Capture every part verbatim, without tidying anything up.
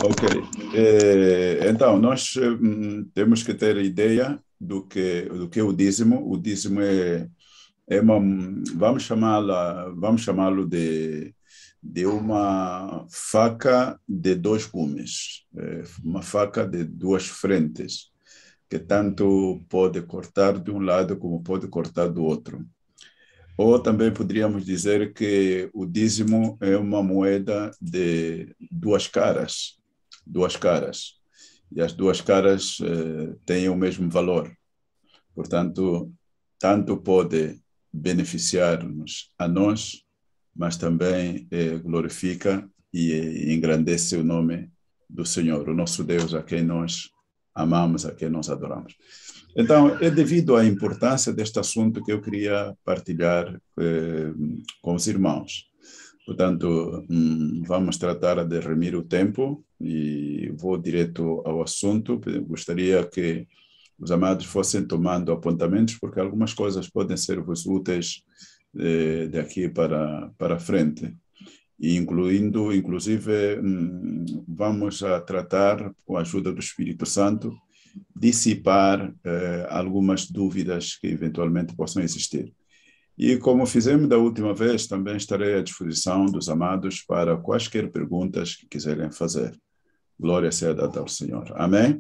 Ok. Eh, então, nós hum, temos que ter ideia do que, do que é o dízimo. O dízimo é, é uma, vamos chamá-la, vamos chamá-lo de, de uma faca de dois gumes, é, uma faca de duas frentes, que tanto pode cortar de um lado como pode cortar do outro. Ou também poderíamos dizer que o dízimo é uma moeda de duas caras, duas caras. E as duas caras eh, têm o mesmo valor. Portanto, tanto pode beneficiar-nos a nós, mas também eh, glorifica e, e engrandece o nome do Senhor, o nosso Deus, a quem nós amamos, a quem nós adoramos. Então, é devido à importância deste assunto que eu queria partilhar eh, com os irmãos. Portanto, hum, vamos tratar de remir o tempo e vou direto ao assunto. Gostaria que os amados fossem tomando apontamentos, porque algumas coisas podem ser-vos úteis eh, daqui para, para frente. E incluindo, inclusive, hum, vamos a tratar, com a ajuda do Espírito Santo, dissipar eh, algumas dúvidas que eventualmente possam existir. E como fizemos da última vez, também estarei à disposição dos amados para quaisquer perguntas que quiserem fazer. Glória seja dada ao Senhor. Amém?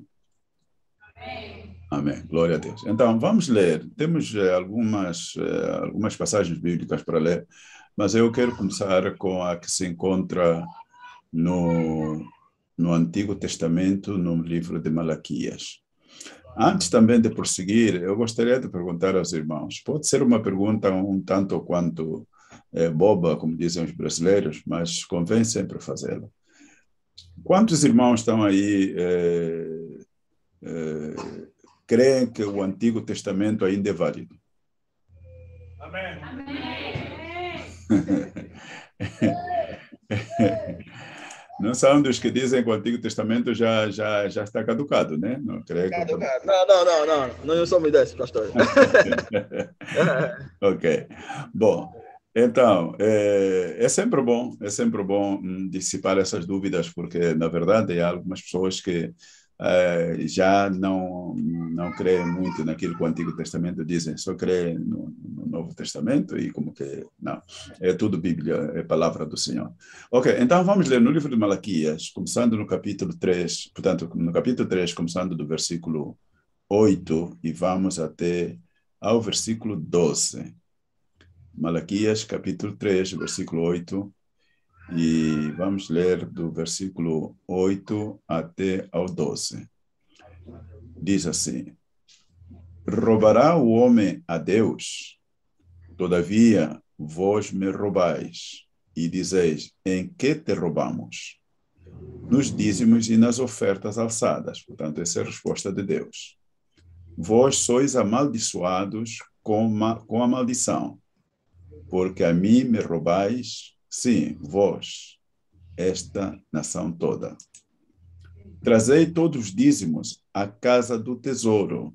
Amém. Amém. Glória a Deus. Então, vamos ler. Temos eh, algumas, eh, algumas passagens bíblicas para ler, mas eu quero começar com a que se encontra no, no Antigo Testamento, no livro de Malaquias. Antes também de prosseguir, eu gostaria de perguntar aos irmãos. Pode ser uma pergunta um tanto quanto é, boba, como dizem os brasileiros, mas convém sempre fazê-la. Quantos irmãos estão aí é, é, creem que o Antigo Testamento ainda é válido? Amém. Não são dos que dizem que o Antigo Testamento já, já, já está caducado, né? Não creio que... Caducado. Não, não, não, não. Não somos desses, pastor. Ok. Bom, então, é, é sempre bom, é sempre bom hum, dissipar essas dúvidas, porque, na verdade, há algumas pessoas que é, já não, não creem muito naquilo que o Antigo Testamento dizem, só creem no, no Novo Testamento e como que, não, é tudo Bíblia, é palavra do Senhor. Ok, então vamos ler no livro de Malaquias, começando no capítulo três, portanto, no capítulo três, começando do versículo oito e vamos até ao versículo doze. Malaquias, capítulo três, versículo oito, e vamos ler do versículo oito até ao doze. Diz assim: roubará o homem a Deus? Todavia, vós me roubais, e dizeis, em que te roubamos? Nos dízimos e nas ofertas alçadas. Portanto, essa é a resposta de Deus. Vós sois amaldiçoados com, ma com a maldição, porque a mim me roubais, sim, vós, esta nação toda. Trazei todos os dízimos à casa do tesouro,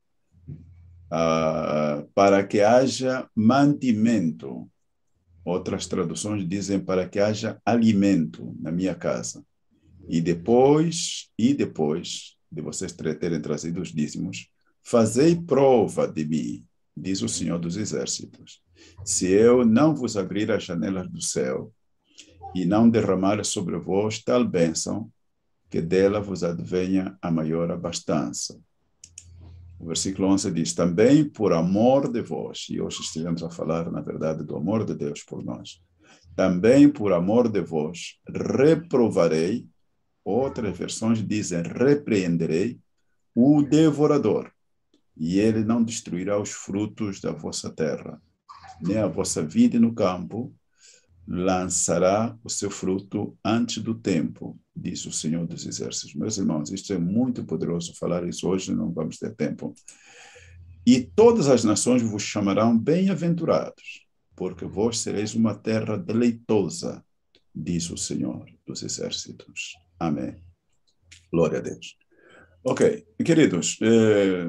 uh, para que haja mantimento. Outras traduções dizem para que haja alimento na minha casa. E depois, e depois de vocês terem trazido os dízimos, fazei prova de mim, diz o Senhor dos Exércitos, se eu não vos abrir as janelas do céu e não derramar sobre vós tal bênção, que dela vos advenha a maior abastança. O versículo onze diz, também por amor de vós, e hoje estivemos a falar, na verdade, do amor de Deus por nós, também por amor de vós, reprovarei, outras versões dizem, repreenderei o devorador, e ele não destruirá os frutos da vossa terra, nem a vossa vide no campo lançará o seu fruto antes do tempo, diz o Senhor dos Exércitos. Meus irmãos, isto é muito poderoso falar isso hoje, não vamos ter tempo. E todas as nações vos chamarão bem-aventurados, porque vós sereis uma terra deleitosa, diz o Senhor dos Exércitos. Amém. Glória a Deus. Ok, queridos, eh,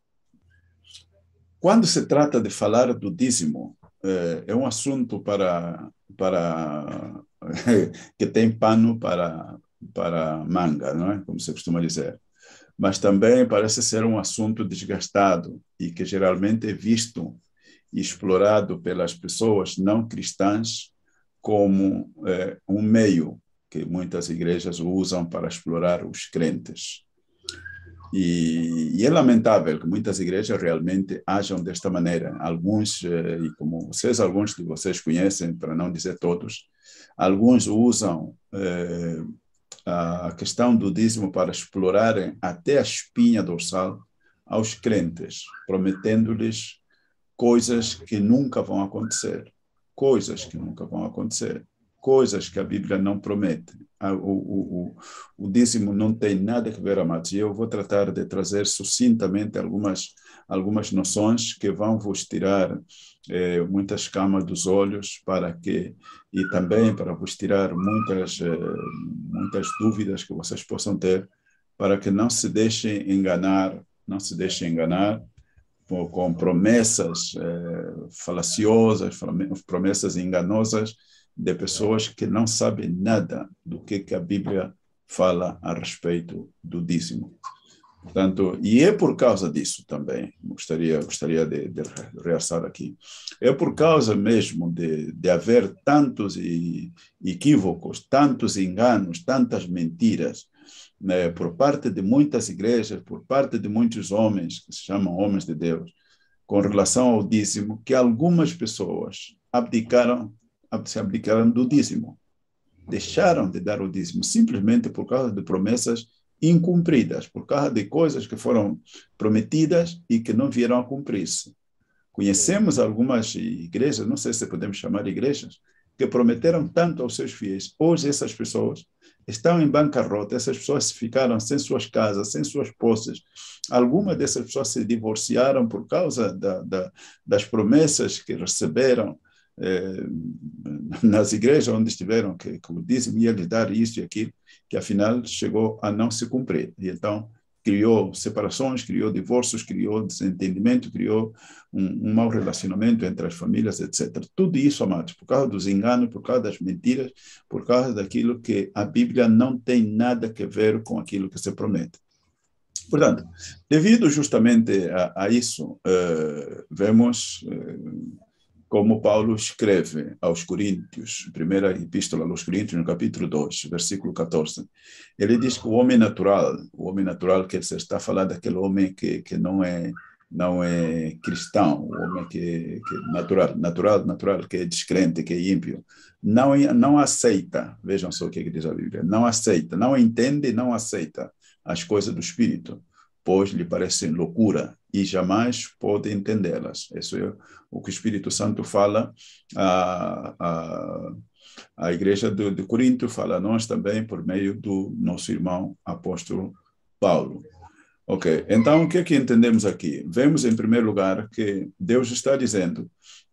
quando se trata de falar do dízimo, eh, é um assunto para, para que tem pano para, para manga, não é? Como se costuma dizer. Mas também parece ser um assunto desgastado e que geralmente é visto e explorado pelas pessoas não cristãs como é, um meio que muitas igrejas usam para explorar os crentes. E, e é lamentável que muitas igrejas realmente ajam desta maneira. Alguns, e como vocês, alguns de vocês conhecem, para não dizer todos, alguns usam eh, a questão do dízimo para explorarem até a espinha dorsal aos crentes, prometendo-lhes coisas que nunca vão acontecer, coisas que nunca vão acontecer, coisas que a Bíblia não promete. O, o, o, o dízimo não tem nada a ver, amados. E eu vou tratar de trazer sucintamente algumas, algumas noções que vão vos tirar eh, muitas camas dos olhos para que, e também para vos tirar muitas, eh, muitas dúvidas que vocês possam ter, para que não se deixem enganar, não se deixem enganar com, com promessas eh, falaciosas, promessas enganosas, de pessoas que não sabem nada do que, que a Bíblia fala a respeito do dízimo. Portanto, e é por causa disso também, gostaria, gostaria de, de realçar aqui, é por causa mesmo de, de haver tantos equívocos, tantos enganos, tantas mentiras, né, por parte de muitas igrejas, por parte de muitos homens, que se chamam homens de Deus, com relação ao dízimo, que algumas pessoas abdicaram se abdicaram do dízimo, deixaram de dar o dízimo simplesmente por causa de promessas incumpridas, por causa de coisas que foram prometidas e que não vieram a cumprir-se. Conhecemos algumas igrejas, não sei se podemos chamar igrejas, que prometeram tanto aos seus fiéis. Hoje essas pessoas estão em bancarrota, essas pessoas ficaram sem suas casas, sem suas posses. Algumas dessas pessoas se divorciaram por causa da, da, das promessas que receberam Eh, nas igrejas onde estiveram, que, que o dízimo ia lhes dar isso e aquilo, que afinal chegou a não se cumprir. E então criou separações, criou divórcios, criou desentendimento, criou um, um mau relacionamento entre as famílias, etcétera. Tudo isso, amados, por causa dos enganos, por causa das mentiras, por causa daquilo que a Bíblia não tem nada a ver com aquilo que se promete. Portanto, devido justamente a, a isso, uh, vemos... Uh, como Paulo escreve aos Coríntios, primeira epístola aos Coríntios, no capítulo dois, versículo catorze, ele diz que o homem natural, o homem natural que se está falando daquele homem que, que não é não é cristão, o homem que, que natural, natural, natural, que é descrente, que é ímpio, não, não aceita, vejam só o que diz a Bíblia, não aceita, não entende e não aceita as coisas do Espírito, pois lhe parecem loucura e jamais pode entendê-las. Isso é o que o Espírito Santo fala à, à, à igreja de, de Corinto, fala a nós também por meio do nosso irmão apóstolo Paulo. Ok, então o que é que entendemos aqui? Vemos em primeiro lugar que Deus está dizendo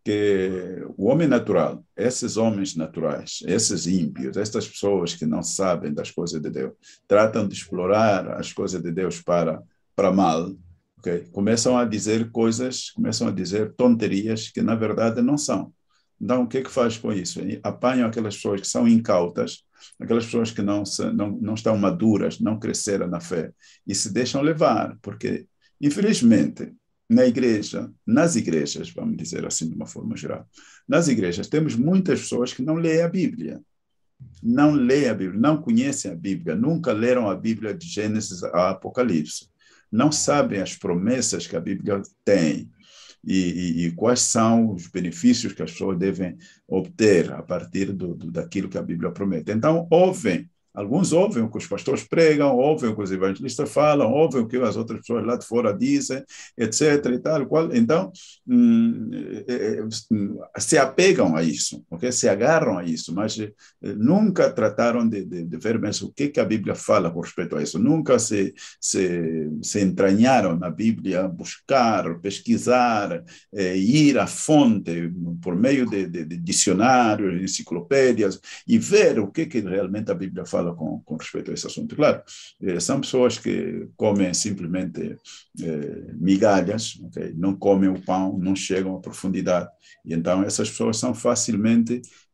que o homem natural, esses homens naturais, esses ímpios, estas pessoas que não sabem das coisas de Deus, tratam de explorar as coisas de Deus para, para mal, okay? Começam a dizer coisas, começam a dizer tonterias que na verdade não são. Então o que é que faz com isso? Apanham aquelas pessoas que são incautas, aquelas pessoas que não, não, não estão maduras, não cresceram na fé, e se deixam levar, porque, infelizmente, na igreja, nas igrejas, vamos dizer assim de uma forma geral, nas igrejas temos muitas pessoas que não leem a Bíblia, não leem a Bíblia, não conhecem a Bíblia, nunca leram a Bíblia de Gênesis a Apocalipse, não sabem as promessas que a Bíblia tem, E, e, e quais são os benefícios que as pessoas devem obter a partir do, do, daquilo que a Bíblia promete. Então, ouvem, alguns ouvem o que os pastores pregam, ouvem o que os evangelistas falam, ouvem o que as outras pessoas lá de fora dizem, etcétera e tal, qual. Então, hum, é, é, se apegam a isso, okay? Se agarram a isso, mas é, nunca trataram de, de, de ver mesmo o que, que a Bíblia fala com respeito a isso, nunca se, se, se entranharam na Bíblia, buscar, pesquisar, é, ir à fonte por meio de, de, de dicionários, enciclopédias, e ver o que, que realmente a Bíblia fala Com, com respeito a esse assunto. Claro, eh, são pessoas que comem simplesmente eh, migalhas, okay? Não comem o pão, não chegam à profundidade, e então essas pessoas são facilmente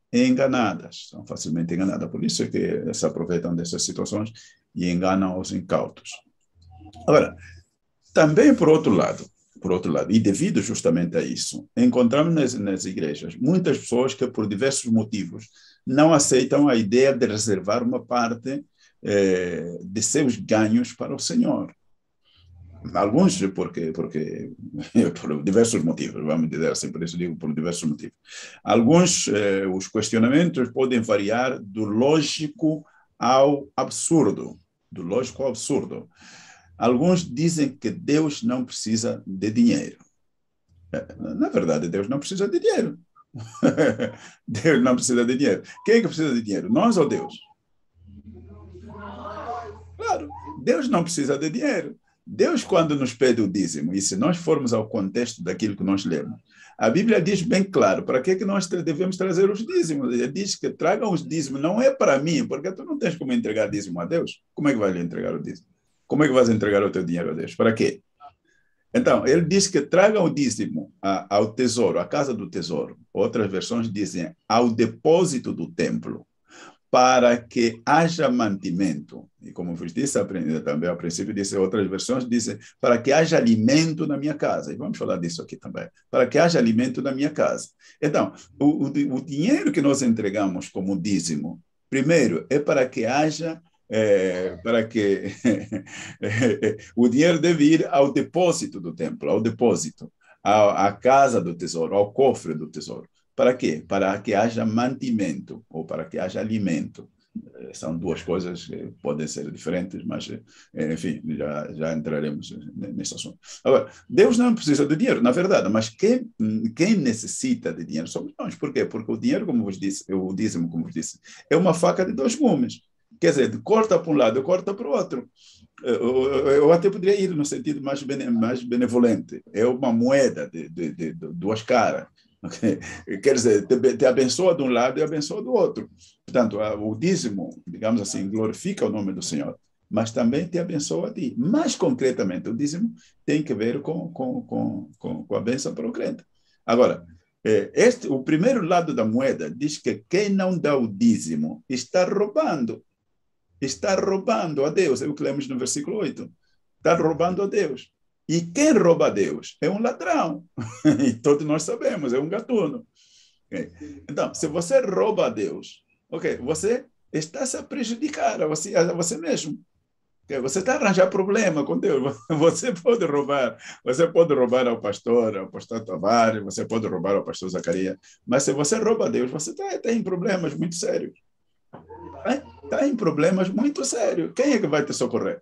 enganadas, são facilmente enganadas. Por isso é que se aproveitam dessas situações e enganam os incautos. Agora, também por outro lado, por outro lado, e devido justamente a isso, encontramos nas, nas igrejas muitas pessoas que, por diversos motivos, não aceitam a ideia de reservar uma parte eh, de seus ganhos para o Senhor. Alguns, porque, porque por diversos motivos, vamos dizer assim, por isso digo por diversos motivos. Alguns, eh, os questionamentos podem variar do lógico ao absurdo, do lógico ao absurdo. Alguns dizem que Deus não precisa de dinheiro. Na verdade, Deus não precisa de dinheiro. Deus não precisa de dinheiro. Quem é que precisa de dinheiro? Nós ou Deus? Claro, Deus não precisa de dinheiro. Deus, quando nos pede o dízimo, e se nós formos ao contexto daquilo que nós lemos, a Bíblia diz bem claro para que, é que nós devemos trazer os dízimos. Ele diz que tragam os dízimos, não é para mim, porque tu não tens como entregar dízimo a Deus. Como é que vai lhe entregar o dízimo? Como é que vais entregar o teu dinheiro a Deus? Para quê? Então, ele diz que tragam o dízimo ao tesouro, à casa do tesouro. Outras versões dizem ao depósito do templo, para que haja mantimento. E como vos disse, aprendi também ao princípio, disse, outras versões dizem para que haja alimento na minha casa. E vamos falar disso aqui também. Para que haja alimento na minha casa. Então, o, o, o dinheiro que nós entregamos como dízimo, primeiro, é para que haja É, para que o dinheiro deve ir ao depósito do templo, ao depósito, à, à casa do tesouro, ao cofre do tesouro. Para quê? Para que haja mantimento, ou para que haja alimento. São duas coisas que podem ser diferentes, mas, enfim, já, já entraremos nesse assunto. Agora, Deus não precisa de dinheiro, na verdade, mas quem, quem necessita de dinheiro somos nós. Por quê? Porque o dinheiro, como vos disse, o dízimo, como vos disse, é uma faca de dois gumes. Quer dizer, corta para um lado, corta para o outro. Eu, eu até poderia ir no sentido mais, bene, mais benevolente. É uma moeda de, de, de, de duas caras. Okay? Quer dizer, te, te abençoa de um lado e abençoa do outro. Portanto, o dízimo, digamos assim, glorifica o nome do Senhor, mas também te abençoa a ti. Mais concretamente, o dízimo tem que ver com, com, com, com, com a bênção para o crente. Agora, este, o primeiro lado da moeda diz que quem não dá o dízimo está roubando. Está roubando a Deus, é o que lemos no versículo oito. Está roubando a Deus. E quem rouba a Deus é um ladrão. E todos nós sabemos, é um gatuno. Okay? Então, se você rouba a Deus, okay, você está se a prejudicar a você, a você mesmo. Okay? Você está a arranjar problema com Deus. Você pode roubar, você pode roubar ao pastor, ao pastor Tavares, você pode roubar ao pastor Zacarias, mas se você rouba a Deus, você está tá em problemas muito sérios. Está em problemas muito sérios. Quem é que vai te socorrer?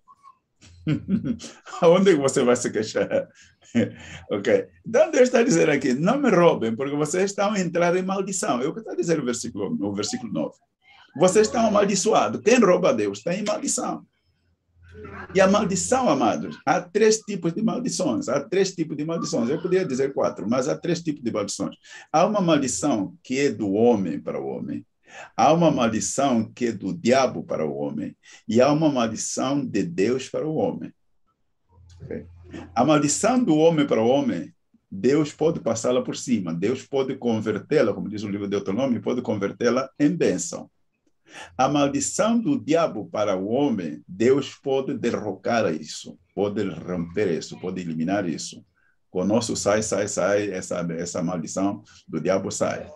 Aonde você vai se queixar? Ok. Então Deus está dizendo aqui, não me roubem, porque vocês estão a entrar em maldição. É o que está dizendo o versículo, o versículo nove. Vocês estão amaldiçoados. Quem rouba a Deus está em maldição. E a maldição, amados, há três tipos de maldições. Há três tipos de maldições. Eu poderia dizer quatro, mas há três tipos de maldições. Há uma maldição que é do homem para o homem. Há uma maldição que é do diabo para o homem e há uma maldição de Deus para o homem. Okay? A maldição do homem para o homem, Deus pode passá-la por cima, Deus pode convertê-la, como diz o livro de Deuteronômio, pode convertê-la em bênção. A maldição do diabo para o homem, Deus pode derrocar isso, pode romper isso, pode eliminar isso. Com o nosso sai, sai, sai, essa, essa maldição do diabo sai.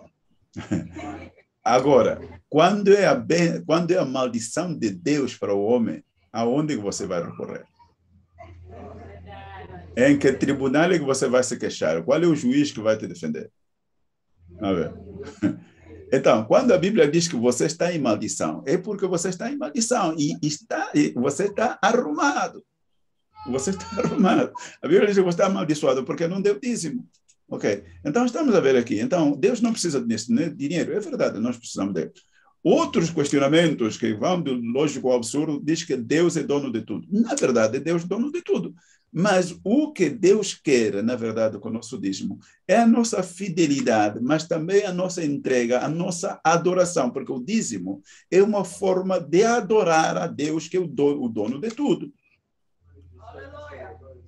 Agora, quando é, a ben... quando é a maldição de Deus para o homem, aonde você vai recorrer? Em que tribunal é que você vai se queixar? Qual é o juiz que vai te defender? A ver. Então, quando a Bíblia diz que você está em maldição, é porque você está em maldição e, está, e você está arrumado. Você está arrumado. A Bíblia diz que você está amaldiçoado porque não deu dízimo. Ok, então estamos a ver aqui. Então, Deus não precisa de dinheiro. É verdade, nós precisamos dele. Outros questionamentos que vão do lógico ao absurdo diz que Deus é dono de tudo. Na verdade, Deus é dono de tudo. Mas o que Deus quer, na verdade, com o nosso dízimo, é a nossa fidelidade, mas também a nossa entrega, a nossa adoração, porque o dízimo é uma forma de adorar a Deus, que é o dono de tudo.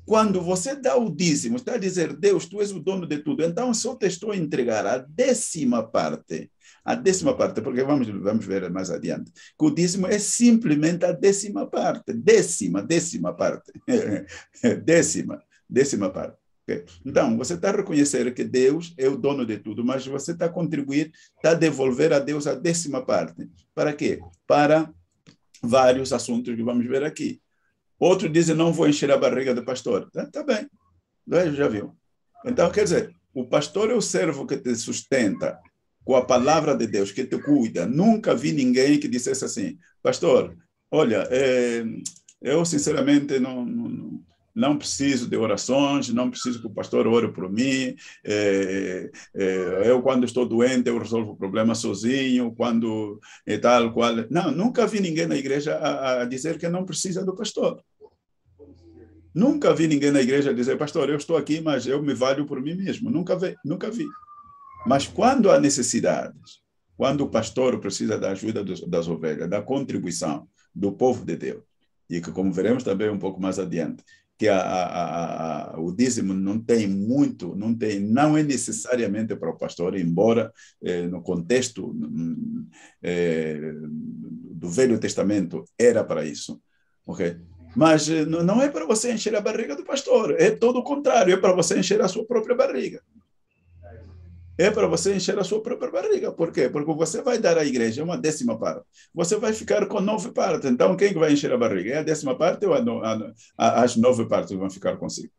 Quando você dá o dízimo, está a dizer, Deus, tu és o dono de tudo, então só te estou a entregar a décima parte. A décima parte, porque vamos, vamos ver mais adiante, que o dízimo é simplesmente a décima parte. Décima, décima parte. décima, décima parte. Okay? Então, você está a reconhecer que Deus é o dono de tudo, mas você está a contribuir, está a devolver a Deus a décima parte. Para quê? Para vários assuntos que vamos ver aqui. Outro diz, não vou encher a barriga do pastor. Está tá bem, já viu. Então, quer dizer, o pastor é o servo que te sustenta com a palavra de Deus, que te cuida. Nunca vi ninguém que dissesse assim, pastor, olha, é, eu sinceramente não, não, não preciso de orações, não preciso que o pastor ore por mim, é, é, eu quando estou doente eu resolvo o problema sozinho, quando é tal, qual... Não, nunca vi ninguém na igreja a, a dizer que não precisa do pastor. Nunca vi ninguém na igreja dizer, pastor, eu estou aqui, mas eu me valho por mim mesmo. Nunca vi, nunca vi. Mas quando há necessidades, quando o pastor precisa da ajuda dos, das ovelhas, da contribuição do povo de Deus, e que, como veremos também um pouco mais adiante, que a, a, a, o dízimo não tem muito, não, tem, não é necessariamente para o pastor, embora eh, no contexto eh, do Velho Testamento era para isso, ok? Mas não é para você encher a barriga do pastor, é todo o contrário, é para você encher a sua própria barriga. É para você encher a sua própria barriga. Por quê? Porque você vai dar à igreja uma décima parte. Você vai ficar com nove partes. Então, quem vai encher a barriga? É a décima parte ou a, a, a, as nove partes vão ficar consigo?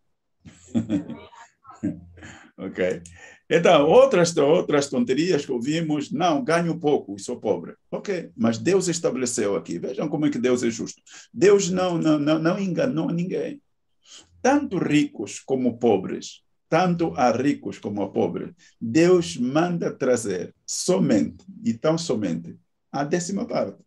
Ok. Então, outras, outras tonterias que ouvimos, não, ganho pouco e sou pobre. Ok, mas Deus estabeleceu aqui. Vejam como é que Deus é justo. Deus não, não, não, não enganou ninguém. Tanto ricos como pobres, tanto a ricos como a pobres, Deus manda trazer somente, e tão somente, a décima parte.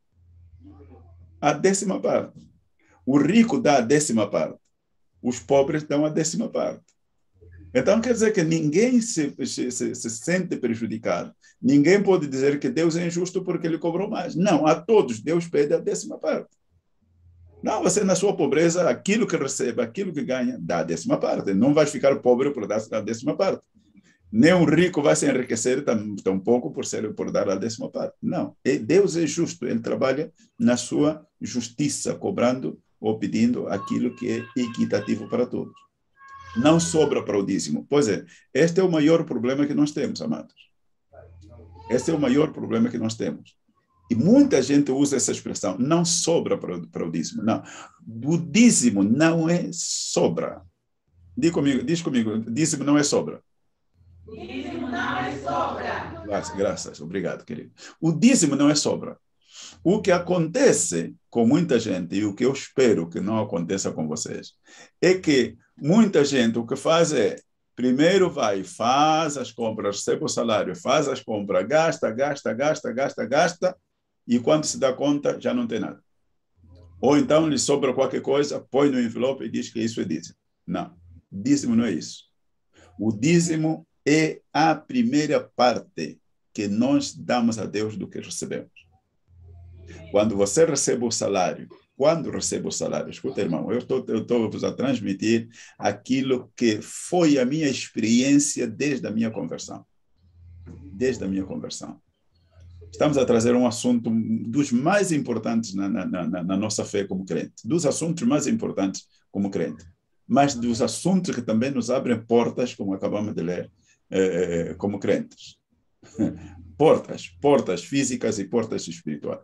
A décima parte. O rico dá a décima parte. Os pobres dão a décima parte. Então, quer dizer que ninguém se, se, se, se sente prejudicado. Ninguém pode dizer que Deus é injusto porque ele cobrou mais. Não, a todos Deus pede a décima parte. Não, você na sua pobreza, aquilo que recebe, aquilo que ganha, dá a décima parte. Não vai ficar pobre por dar a décima parte. Nem um rico vai se enriquecer tão, tão pouco por, ser, por dar a décima parte. Não, Deus é justo. Ele trabalha na sua justiça, cobrando ou pedindo aquilo que é equitativo para todos. Não sobra para o dízimo. Pois é, este é o maior problema que nós temos, amados. Este é o maior problema que nós temos. E muita gente usa essa expressão, não sobra para o, para o dízimo. Não, o dízimo não é sobra. Diz comigo, diz comigo, dízimo não é sobra. Dízimo não é sobra. Graças, graças, obrigado, querido. O dízimo não é sobra. O que acontece com muita gente, e o que eu espero que não aconteça com vocês, é que muita gente o que faz é, primeiro vai, faz as compras, recebe o salário, faz as compras, gasta, gasta, gasta, gasta, gasta, e quando se dá conta, já não tem nada. Ou então lhe sobra qualquer coisa, põe no envelope e diz que isso é dízimo. Não, dízimo não é isso. O dízimo é a primeira parte que nós damos a Deus do que recebemos. Quando você recebe o salário, quando recebe o salário, escuta, irmão, eu estou eu estou a transmitir aquilo que foi a minha experiência desde a minha conversão. Desde a minha conversão. Estamos a trazer um assunto dos mais importantes na, na, na, na nossa fé como crente, dos assuntos mais importantes como crente, mas dos assuntos que também nos abrem portas, como acabamos de ler, eh, como crentes. Portas, portas físicas e portas espirituais.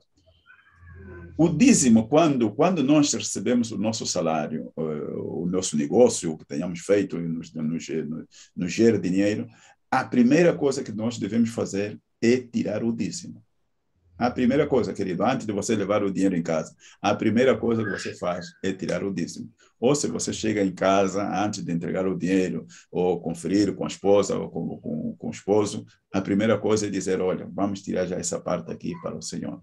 O dízimo, quando, quando nós recebemos o nosso salário, o nosso negócio, o que tenhamos feito, nos, nos, nos gera dinheiro, a primeira coisa que nós devemos fazer é tirar o dízimo. A primeira coisa, querido, antes de você levar o dinheiro em casa, a primeira coisa que você faz é tirar o dízimo. Ou se você chega em casa antes de entregar o dinheiro, ou conferir com a esposa, ou com, com, com o esposo, a primeira coisa é dizer, olha, vamos tirar já essa parte aqui para o Senhor.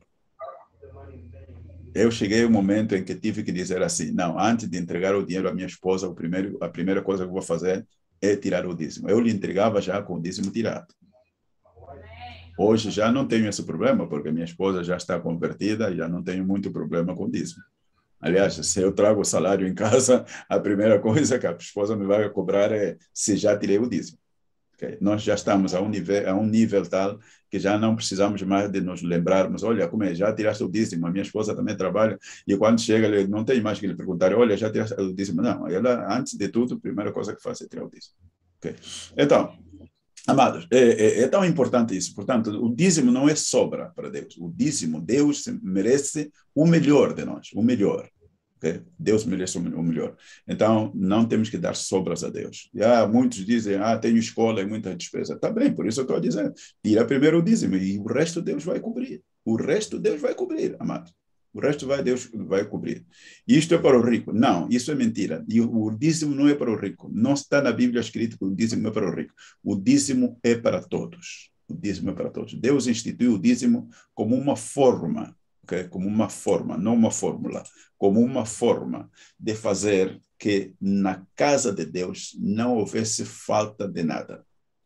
Eu cheguei ao momento em que tive que dizer assim, não, antes de entregar o dinheiro à minha esposa, o primeiro, a primeira coisa que eu vou fazer é tirar o dízimo. Eu lhe entregava já com o dízimo tirado. Hoje já não tenho esse problema, porque minha esposa já está convertida e já não tenho muito problema com o dízimo. Aliás, se eu trago o salário em casa, a primeira coisa que a esposa me vai cobrar é se já tirei o dízimo. Okay? Nós já estamos a um, nível, a um nível tal que já não precisamos mais de nos lembrarmos, olha, como é, já tiraste o dízimo, a minha esposa também trabalha, e quando chega, ele não tem mais que lhe perguntar, olha, já tiraste o dízimo? Não, ela, antes de tudo, a primeira coisa que faz é tirar o dízimo. Okay? Então, amados, é, é, é tão importante isso. Portanto, o dízimo não é sobra para Deus. O dízimo, Deus merece o melhor de nós, o melhor. Okay? Deus merece o melhor. Então, não temos que dar sobras a Deus. E, ah, muitos dizem, ah, tenho escola e muita despesa. Está bem, por isso eu estou dizendo, tira primeiro o dízimo e o resto Deus vai cobrir. O resto Deus vai cobrir, amados. O resto vai, Deus vai cobrir. Isto é para o rico. Não, isso é mentira. E o dízimo não é para o rico. Não está na Bíblia escrito que o dízimo é para o rico. O dízimo é para todos. O dízimo é para todos. Deus instituiu o dízimo como uma forma, okay? Como uma forma, não uma fórmula, como uma forma de fazer que na casa de Deus não houvesse falta de nada.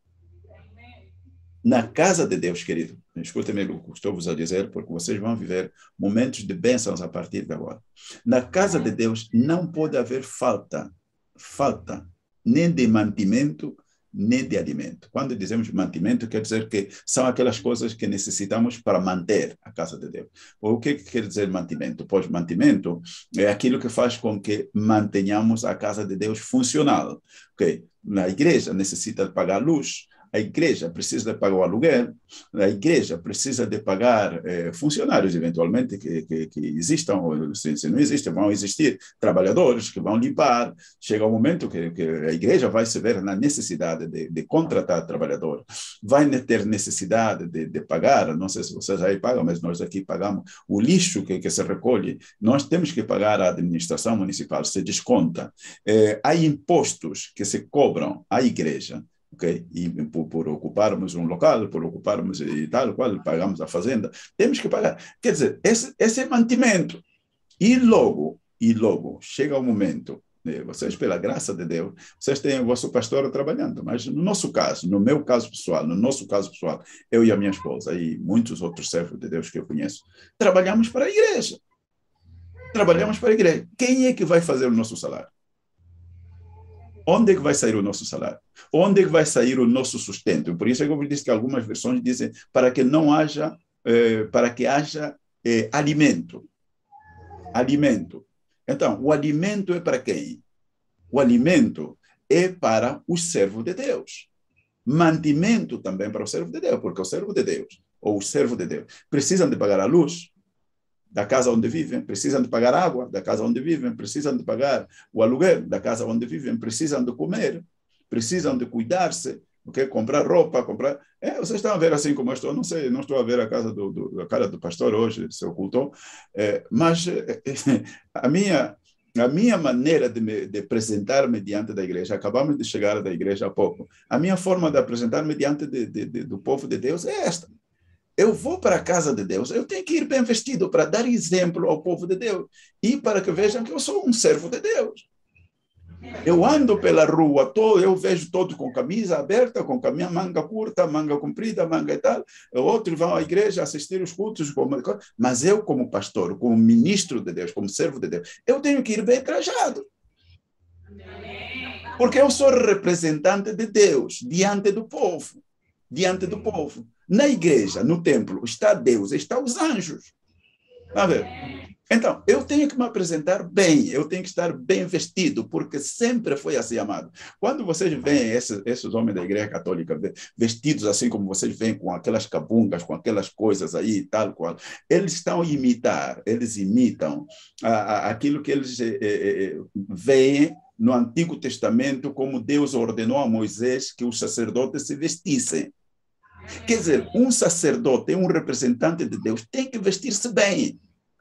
Na casa de Deus, querido, escutem-me o que estou-vos a dizer, porque vocês vão viver momentos de bênçãos a partir de agora. Na casa de Deus não pode haver falta, falta, nem de mantimento, nem de alimento. Quando dizemos mantimento, quer dizer que são aquelas coisas que necessitamos para manter a casa de Deus. O que quer dizer mantimento? Pois mantimento é aquilo que faz com que mantenhamos a casa de Deus funcional. Okay? Na igreja necessita de pagar luz, a igreja precisa de pagar o aluguel, a igreja precisa de pagar eh, funcionários, eventualmente, que, que, que existam, ou se, se não existem, vão existir trabalhadores que vão limpar. Chega um momento que, que a igreja vai se ver na necessidade de, de contratar trabalhadores, vai ter necessidade de, de pagar, não sei se vocês aí pagam, mas nós aqui pagamos o lixo que, que se recolhe, nós temos que pagar a administração municipal, se desconta. Eh, há impostos que se cobram à igreja, okay? E por, por ocuparmos um local, por ocuparmos e tal, qual pagamos a fazenda, temos que pagar. Quer dizer, esse, esse é mantimento. E logo, e logo, chega o momento, né, vocês, pela graça de Deus, vocês têm o vosso pastor trabalhando, mas no nosso caso, no meu caso pessoal, no nosso caso pessoal, eu e a minha esposa e muitos outros servos de Deus que eu conheço, trabalhamos para a igreja. Trabalhamos para a igreja. Quem é que vai fazer o nosso salário? Onde é que vai sair o nosso salário? Onde é que vai sair o nosso sustento? Por isso é que eu disse que algumas versões dizem para que não haja, eh, para que haja eh, alimento. Alimento. Então, o alimento é para quem? O alimento é para o servo de Deus. Mantimento também para o servo de Deus, porque o servo de Deus, ou o servo de Deus, precisam de pagar a luz da casa onde vivem, precisam de pagar água da casa onde vivem, precisam de pagar o aluguel da casa onde vivem, precisam de comer, precisam de cuidar-se, okay? Comprar roupa, comprar... É, vocês estão a ver assim como eu estou, não sei, não estou a ver a, casa do, do, a cara do pastor hoje, se ocultou, é, mas é, a, minha, a minha maneira de, me, de apresentar-me diante da igreja, acabamos de chegar da igreja há pouco, a minha forma de apresentar-me diante de, de, de, do povo de Deus é esta. Eu vou para a casa de Deus, eu tenho que ir bem vestido para dar exemplo ao povo de Deus e para que vejam que eu sou um servo de Deus. Eu ando pela rua, tô, eu vejo todos com camisa aberta, com camisa, manga curta, manga comprida, manga e tal. Outros vão à igreja assistir os cultos, mas eu, como pastor, como ministro de Deus, como servo de Deus, eu tenho que ir bem trajado. Porque eu sou representante de Deus diante do povo. Diante do povo. Na igreja, no templo, está Deus, está os anjos. Tá vendo? Então, eu tenho que me apresentar bem, eu tenho que estar bem vestido, porque sempre foi assim, amado. Quando vocês veem esses, esses homens da igreja católica vestidos assim como vocês veem, com aquelas cabungas, com aquelas coisas aí, tal qual, eles estão a imitar, eles imitam a, a, aquilo que eles eh, eh, veem no Antigo Testamento, como Deus ordenou a Moisés que os sacerdotes se vestissem. Quer dizer, um sacerdote, um representante de Deus, tem que vestir-se bem.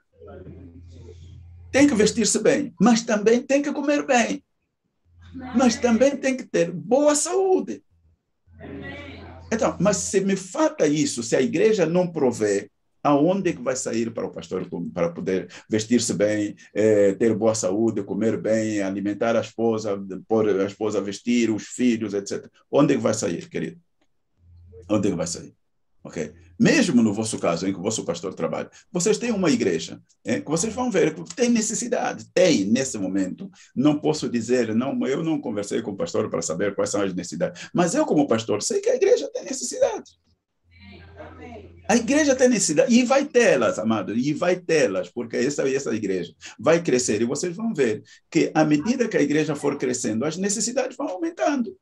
Tem que vestir-se bem, mas também tem que comer bem. Mas também tem que ter boa saúde. Então, mas se me falta isso, se a igreja não provê, aonde é que vai sair para o pastor para poder vestir-se bem, eh, ter boa saúde, comer bem, alimentar a esposa, pôr a esposa a vestir, os filhos, etcétera. Onde é que vai sair, querido? Onde é que vai sair? Ok? Mesmo no vosso caso, em que o vosso pastor trabalha, vocês têm uma igreja, é, que vocês vão ver que tem necessidade, tem nesse momento. Não posso dizer, não, eu não conversei com o pastor para saber quais são as necessidades, mas eu, como pastor, sei que a igreja tem necessidade. A igreja tem necessidade, e vai tê-las, amados, e vai tê-las, porque essa, essa igreja vai crescer, e vocês vão ver que, à medida que a igreja for crescendo, as necessidades vão aumentando.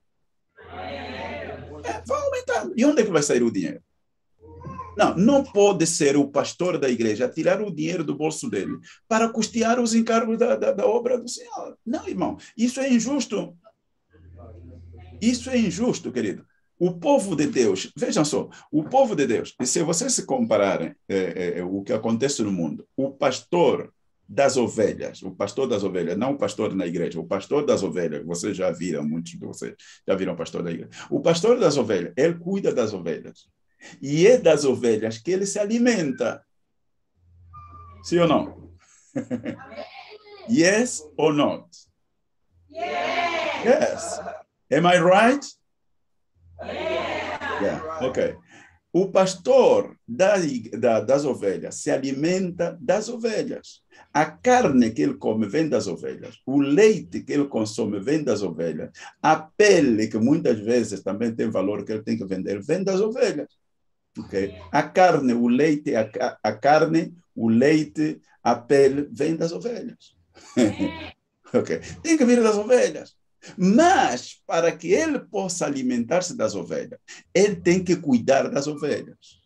É, vão aumentando. E onde é que vai sair o dinheiro? Não, não pode ser o pastor da igreja tirar o dinheiro do bolso dele para custear os encargos da, da, da obra do Senhor. Não, irmão, isso é injusto. Isso é injusto, querido. O povo de Deus, vejam só, o povo de Deus, e se vocês se compararem é, é, o que acontece no mundo, o pastor das ovelhas, o pastor das ovelhas, não o pastor na igreja, o pastor das ovelhas, vocês já viram, muitos de vocês já viram o pastor da igreja. O pastor das ovelhas, ele cuida das ovelhas. E é das ovelhas que ele se alimenta. Sim ou não? Yes or not? Yes. Yes. Am I right? Yeah. Yeah. Ok. O pastor da, da, das ovelhas se alimenta das ovelhas. A carne que ele come vem das ovelhas. O leite que ele consome vem das ovelhas. A pele, que muitas vezes também tem valor que ele tem que vender, vem das ovelhas. Okay. A carne, o leite, a, a carne, o leite, a pele, vem das ovelhas. Okay. Tem que vir das ovelhas. Mas, para que ele possa alimentar-se das ovelhas, ele tem que cuidar das ovelhas.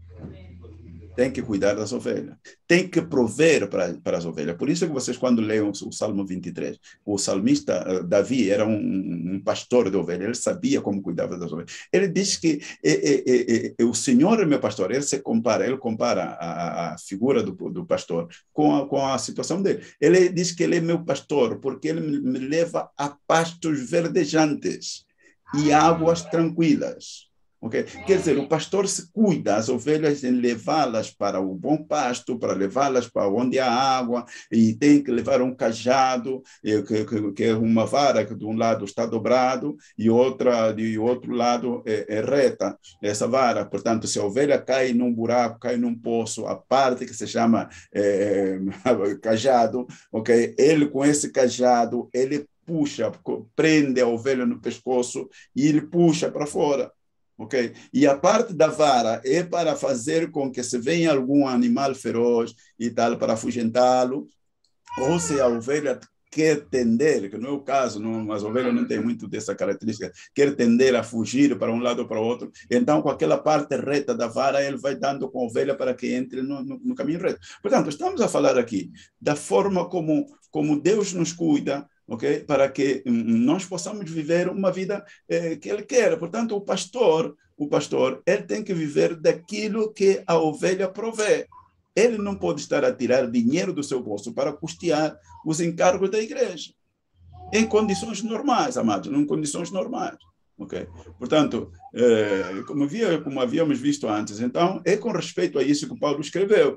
Tem que cuidar das ovelhas. Tem que prover para, para as ovelhas. Por isso que vocês, quando leem o Salmo vinte e três, o salmista uh, Davi era um, um pastor de ovelhas, ele sabia como cuidava das ovelhas. Ele diz que é, é, é, o Senhor é meu pastor. Ele se compara, ele compara a, a figura do, do pastor com a, com a situação dele. Ele diz que ele é meu pastor porque ele me, me leva a pastos verdejantes e águas tranquilas. Okay? Quer dizer, o pastor se cuida das ovelhas em levá-las para o bom pasto, para levá-las para onde há água, e tem que levar um cajado, que, que, que é uma vara que de um lado está dobrado e outra de outro lado é, é reta, essa vara. Portanto, se a ovelha cai num buraco, cai num poço, a parte que se chama é, cajado, okay? Ele com esse cajado, ele puxa, prende a ovelha no pescoço e ele puxa para fora. Okay? E a parte da vara é para fazer com que se venha algum animal feroz e tal, para afugentá-lo, ou se a ovelha quer tender, que não é o caso, não, as ovelhas não têm muito dessa característica, quer tender a fugir para um lado ou para o outro, então com aquela parte reta da vara ele vai dando com a ovelha para que entre no, no, no caminho reto. Portanto, estamos a falar aqui da forma como, como Deus nos cuida, okay? Para que nós possamos viver uma vida eh, que Ele quer. Portanto, o pastor, o pastor, ele tem que viver daquilo que a ovelha provê. Ele não pode estar a tirar dinheiro do seu bolso para custear os encargos da igreja. Em condições normais, amados, em condições normais. Okay? Portanto, eh, como, havia, como havíamos visto antes, então, é com respeito a isso que Paulo escreveu.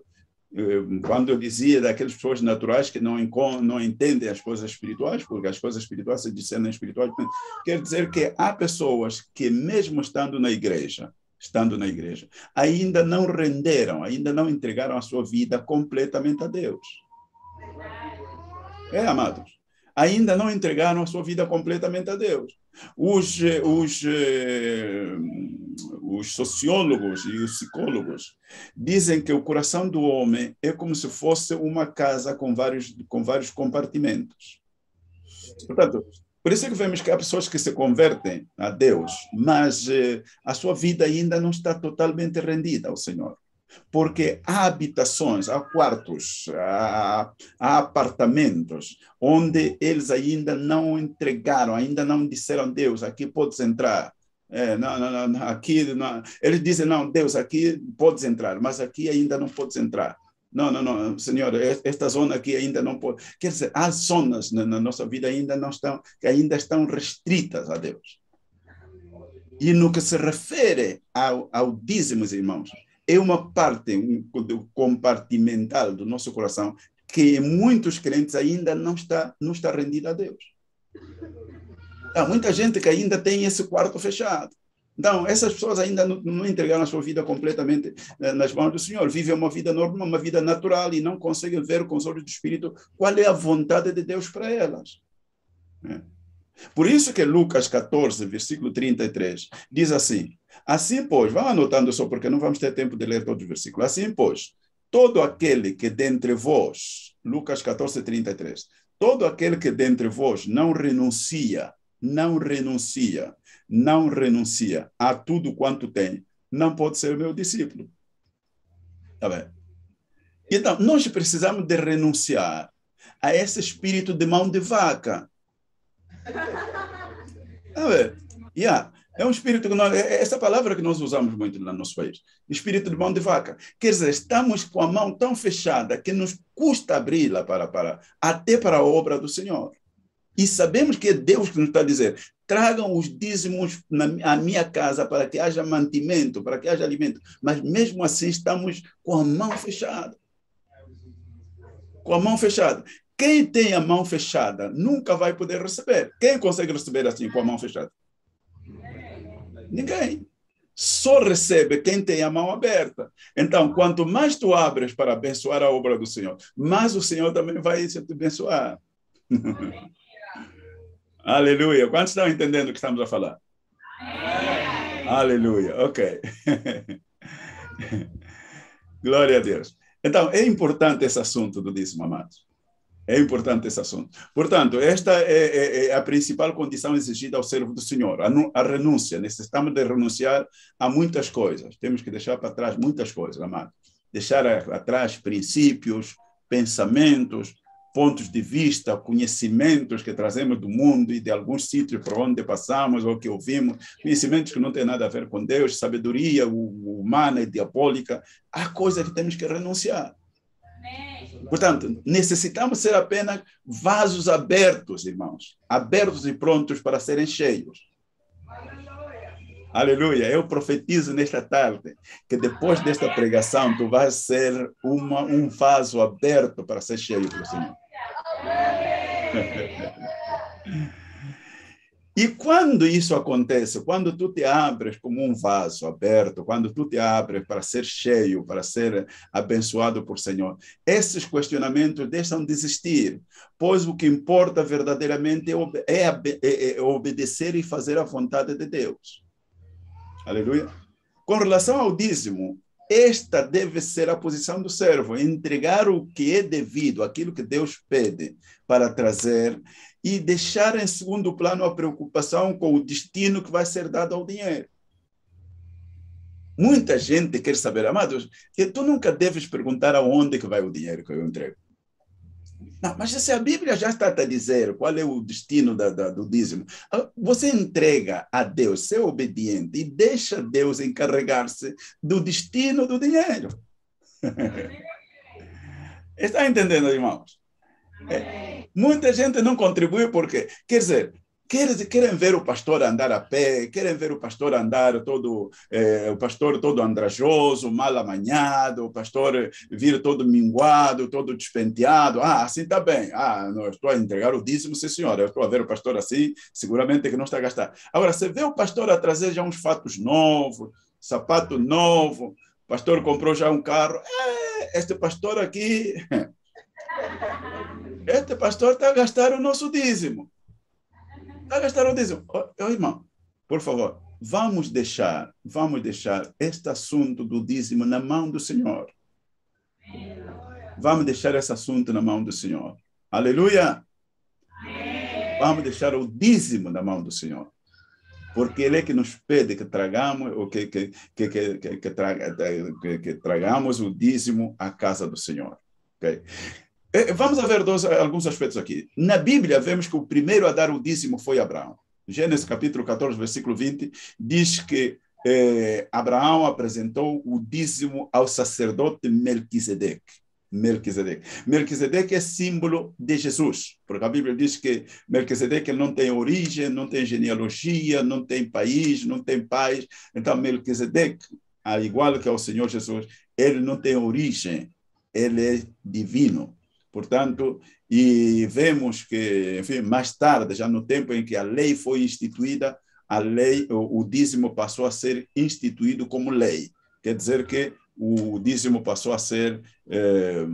Quando eu dizia daquelas pessoas naturais que não, não entendem as coisas espirituais, porque as coisas espirituais se discernem espirituais, quer dizer que há pessoas que, mesmo estando na igreja, estando na igreja, ainda não renderam, ainda não entregaram a sua vida completamente a Deus. É, amados? Ainda não entregaram a sua vida completamente a Deus. Os, os, os sociólogos e os psicólogos dizem que o coração do homem é como se fosse uma casa com vários, com vários compartimentos. Portanto, por isso é que vemos que há pessoas que se convertem a Deus, mas eh, a sua vida ainda não está totalmente rendida ao Senhor. Porque há habitações, há quartos, há, há apartamentos onde eles ainda não entregaram, ainda não disseram, Deus, aqui podes entrar. É, não, não, não, aqui não. Eles dizem, não, Deus, aqui podes entrar, mas aqui ainda não podes entrar. Não, não, não, Senhor, esta zona aqui ainda não pode. Quer dizer, há zonas na, na nossa vida ainda não estão, que ainda estão restritas a Deus. E no que se refere ao, ao dízimos, irmãos, é uma parte um, compartimental do nosso coração que muitos crentes ainda não está, não está rendida a Deus. Há muita gente que ainda tem esse quarto fechado. Então, essas pessoas ainda não, não entregaram a sua vida completamente eh, nas mãos do Senhor. Vivem uma vida normal, uma vida natural e não conseguem ver com os olhos do Espírito qual é a vontade de Deus para elas. É. Por isso que Lucas catorze, versículo trinta e três, diz assim, assim, pois, vamos anotando só, porque não vamos ter tempo de ler todos os versículos. Assim, pois, todo aquele que dentre vós, Lucas catorze, trinta e três, todo aquele que dentre vós não renuncia, não renuncia, não renuncia a tudo quanto tem, não pode ser meu discípulo. Tá bem? Então, nós precisamos de renunciar a esse espírito de mão de vaca. Tá bem? Yeah. É um espírito que nós, é essa palavra que nós usamos muito no nosso país, espírito de mão de vaca. Quer dizer, estamos com a mão tão fechada que nos custa abri-la para, para, até para a obra do Senhor. E sabemos que é Deus que nos está a dizer, tragam os dízimos na minha casa para que haja mantimento, para que haja alimento. Mas mesmo assim estamos com a mão fechada. Com a mão fechada. Quem tem a mão fechada nunca vai poder receber. Quem consegue receber assim com a mão fechada? Ninguém. Só recebe quem tem a mão aberta. Então, quanto mais tu abres para abençoar a obra do Senhor, mais o Senhor também vai te abençoar. Aleluia. Quantos estão entendendo o que estamos a falar? Amém. Aleluia. Ok. Glória a Deus. Então, é importante esse assunto do dízimo, amados. É importante esse assunto. Portanto, esta é, é, é a principal condição exigida ao servo do Senhor, a, a renúncia. Necessitamos de renunciar a muitas coisas. Temos que deixar para trás muitas coisas, amado. Deixar atrás princípios, pensamentos, pontos de vista, conhecimentos que trazemos do mundo e de alguns sítios por onde passamos ou que ouvimos, conhecimentos que não têm nada a ver com Deus, sabedoria humana e diabólica. Há coisas que temos que renunciar. Portanto, necessitamos ser apenas vasos abertos, irmãos, abertos e prontos para serem cheios. Aleluia. Eu profetizo nesta tarde que depois desta pregação tu vais ser uma, um vaso aberto para ser cheio pelo Senhor. E quando isso acontece, quando tu te abres como um vaso aberto, quando tu te abres para ser cheio, para ser abençoado por Senhor, esses questionamentos deixam de existir, pois o que importa verdadeiramente é, é, é obedecer e fazer a vontade de Deus. Aleluia. Com relação ao dízimo, esta deve ser a posição do servo, entregar o que é devido, aquilo que Deus pede para trazer, e deixar em segundo plano a preocupação com o destino que vai ser dado ao dinheiro. Muita gente quer saber, amados, que tu nunca deves perguntar aonde que vai o dinheiro que eu entrego. Não, mas se a Bíblia já está a dizer qual é o destino da, da, do dízimo, você entrega a Deus, ser obediente, e deixa Deus encarregar-se do destino do dinheiro. Está entendendo, irmãos? É, muita gente não contribui porque, quer dizer, querem, querem ver o pastor andar a pé, querem ver o pastor andar todo, é, o pastor todo andrajoso, mal amanhado, o pastor vir todo minguado, todo despenteado. Ah, assim está bem. Ah, não, eu estou a entregar o dízimo, sim senhora. Eu estou a ver o pastor assim, seguramente que não está a gastar. Agora, você vê o pastor a trazer já uns fatos novos, sapato novo, o pastor comprou já um carro. É, este pastor aqui... Este pastor está a gastar o nosso dízimo. Está a gastar o dízimo. Oh, oh, irmão, por favor, vamos deixar, vamos deixar este assunto do dízimo na mão do Senhor. Vamos deixar esse assunto na mão do Senhor. Aleluia! Vamos deixar o dízimo na mão do Senhor. Porque Ele é que nos pede que tragamos, ou que, que, que, que, que, que, traga, que, que tragamos o dízimo à casa do Senhor. Ok? Vamos ver dois, alguns aspectos aqui. Na Bíblia, vemos que o primeiro a dar o dízimo foi Abraão. Gênesis capítulo catorze, versículo vinte, diz que eh, Abraão apresentou o dízimo ao sacerdote Melquisedeque. Melquisedeque. Melquisedeque é símbolo de Jesus, porque a Bíblia diz que Melquisedeque não tem origem, não tem genealogia, não tem país, não tem pais. Então, Melquisedeque, ao igual que ao Senhor Jesus, ele não tem origem, ele é divino. Portanto, e vemos que, enfim, mais tarde, já no tempo em que a lei foi instituída, a lei, o, o dízimo passou a ser instituído como lei. Quer dizer que o dízimo passou a ser é,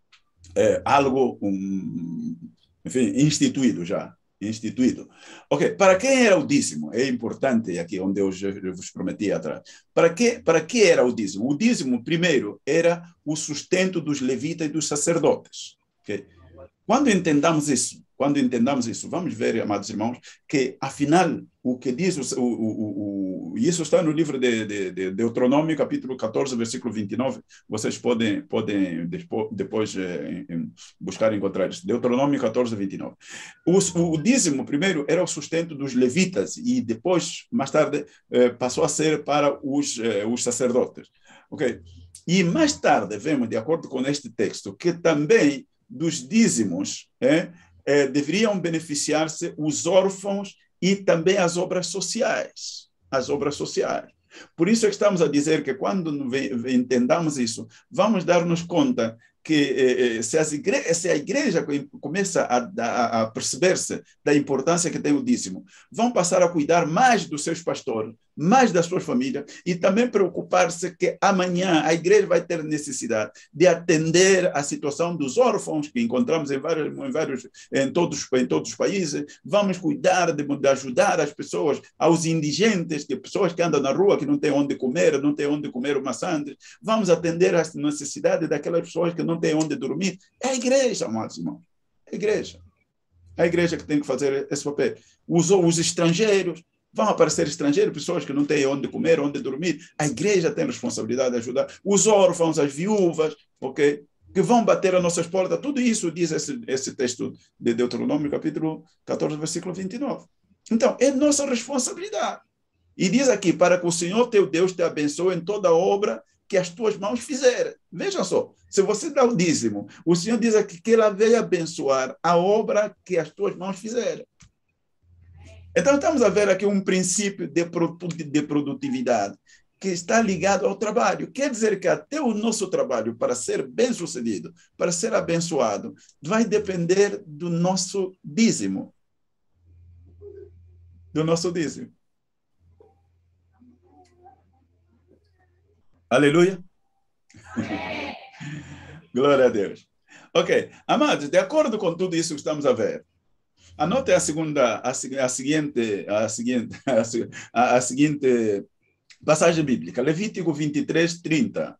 é, algo, um, enfim, instituído já. Instituído. Ok, para quem era o dízimo? É importante aqui, onde eu, eu vos prometi atrás. Para que, para que era o dízimo? O dízimo, primeiro, era o sustento dos levitas e dos sacerdotes. Okay? Quando entendamos isso, quando entendamos isso, vamos ver, amados irmãos, que, afinal, o que diz, o, o, o, o, isso está no livro de, de, de Deuteronômio, capítulo catorze, versículo vinte e nove, vocês podem, podem depois, depois eh, buscar e encontrar isso. Deuteronômio catorze, vinte e nove. O, o dízimo, primeiro, era o sustento dos levitas e depois, mais tarde, eh, passou a ser para os, eh, os sacerdotes. Okay? E mais tarde, vemos, de acordo com este texto, que também dos dízimos é, é, deveriam beneficiar-se os órfãos e também as obras sociais, as obras sociais. Por isso é que estamos a dizer que quando entendamos isso, vamos dar-nos conta que se, as igre se a igreja começa a, a, a perceber-se da importância que tem o dízimo, vão passar a cuidar mais dos seus pastores, mais das suas famílias e também preocupar-se que amanhã a igreja vai ter necessidade de atender a situação dos órfãos que encontramos em vários, em, vários, em, todos, em todos os países. Vamos cuidar de, de ajudar as pessoas, aos indigentes, que pessoas que andam na rua, que não têm onde comer, não têm onde comer uma sandes. Vamos atender às necessidades daquelas pessoas que não têm onde dormir. É a igreja, amados irmãos. É a igreja. É a igreja que tem que fazer esse papel. Os, os estrangeiros, vão aparecer estrangeiros, pessoas que não têm onde comer, onde dormir. A igreja tem responsabilidade de ajudar. Os órfãos, as viúvas, ok? Que vão bater às nossas portas. Tudo isso diz esse, esse texto de Deuteronômio, capítulo catorze, versículo vinte e nove. Então, é nossa responsabilidade. E diz aqui, para que o Senhor teu Deus te abençoe em toda obra que as tuas mãos fizerem. Veja só, se você dá o dízimo, o Senhor diz aqui que ela veio abençoar a obra que as tuas mãos fizerem. Então, estamos a ver aqui um princípio de produtividade que está ligado ao trabalho. Quer dizer que até o nosso trabalho, para ser bem-sucedido, para ser abençoado, vai depender do nosso dízimo. Do nosso dízimo. Aleluia. Glória a Deus. Ok, amados, de acordo com tudo isso que estamos a ver, anote a segunda, a, a seguinte, a seguinte, a, a seguinte passagem bíblica, Levítico vinte e três, trinta.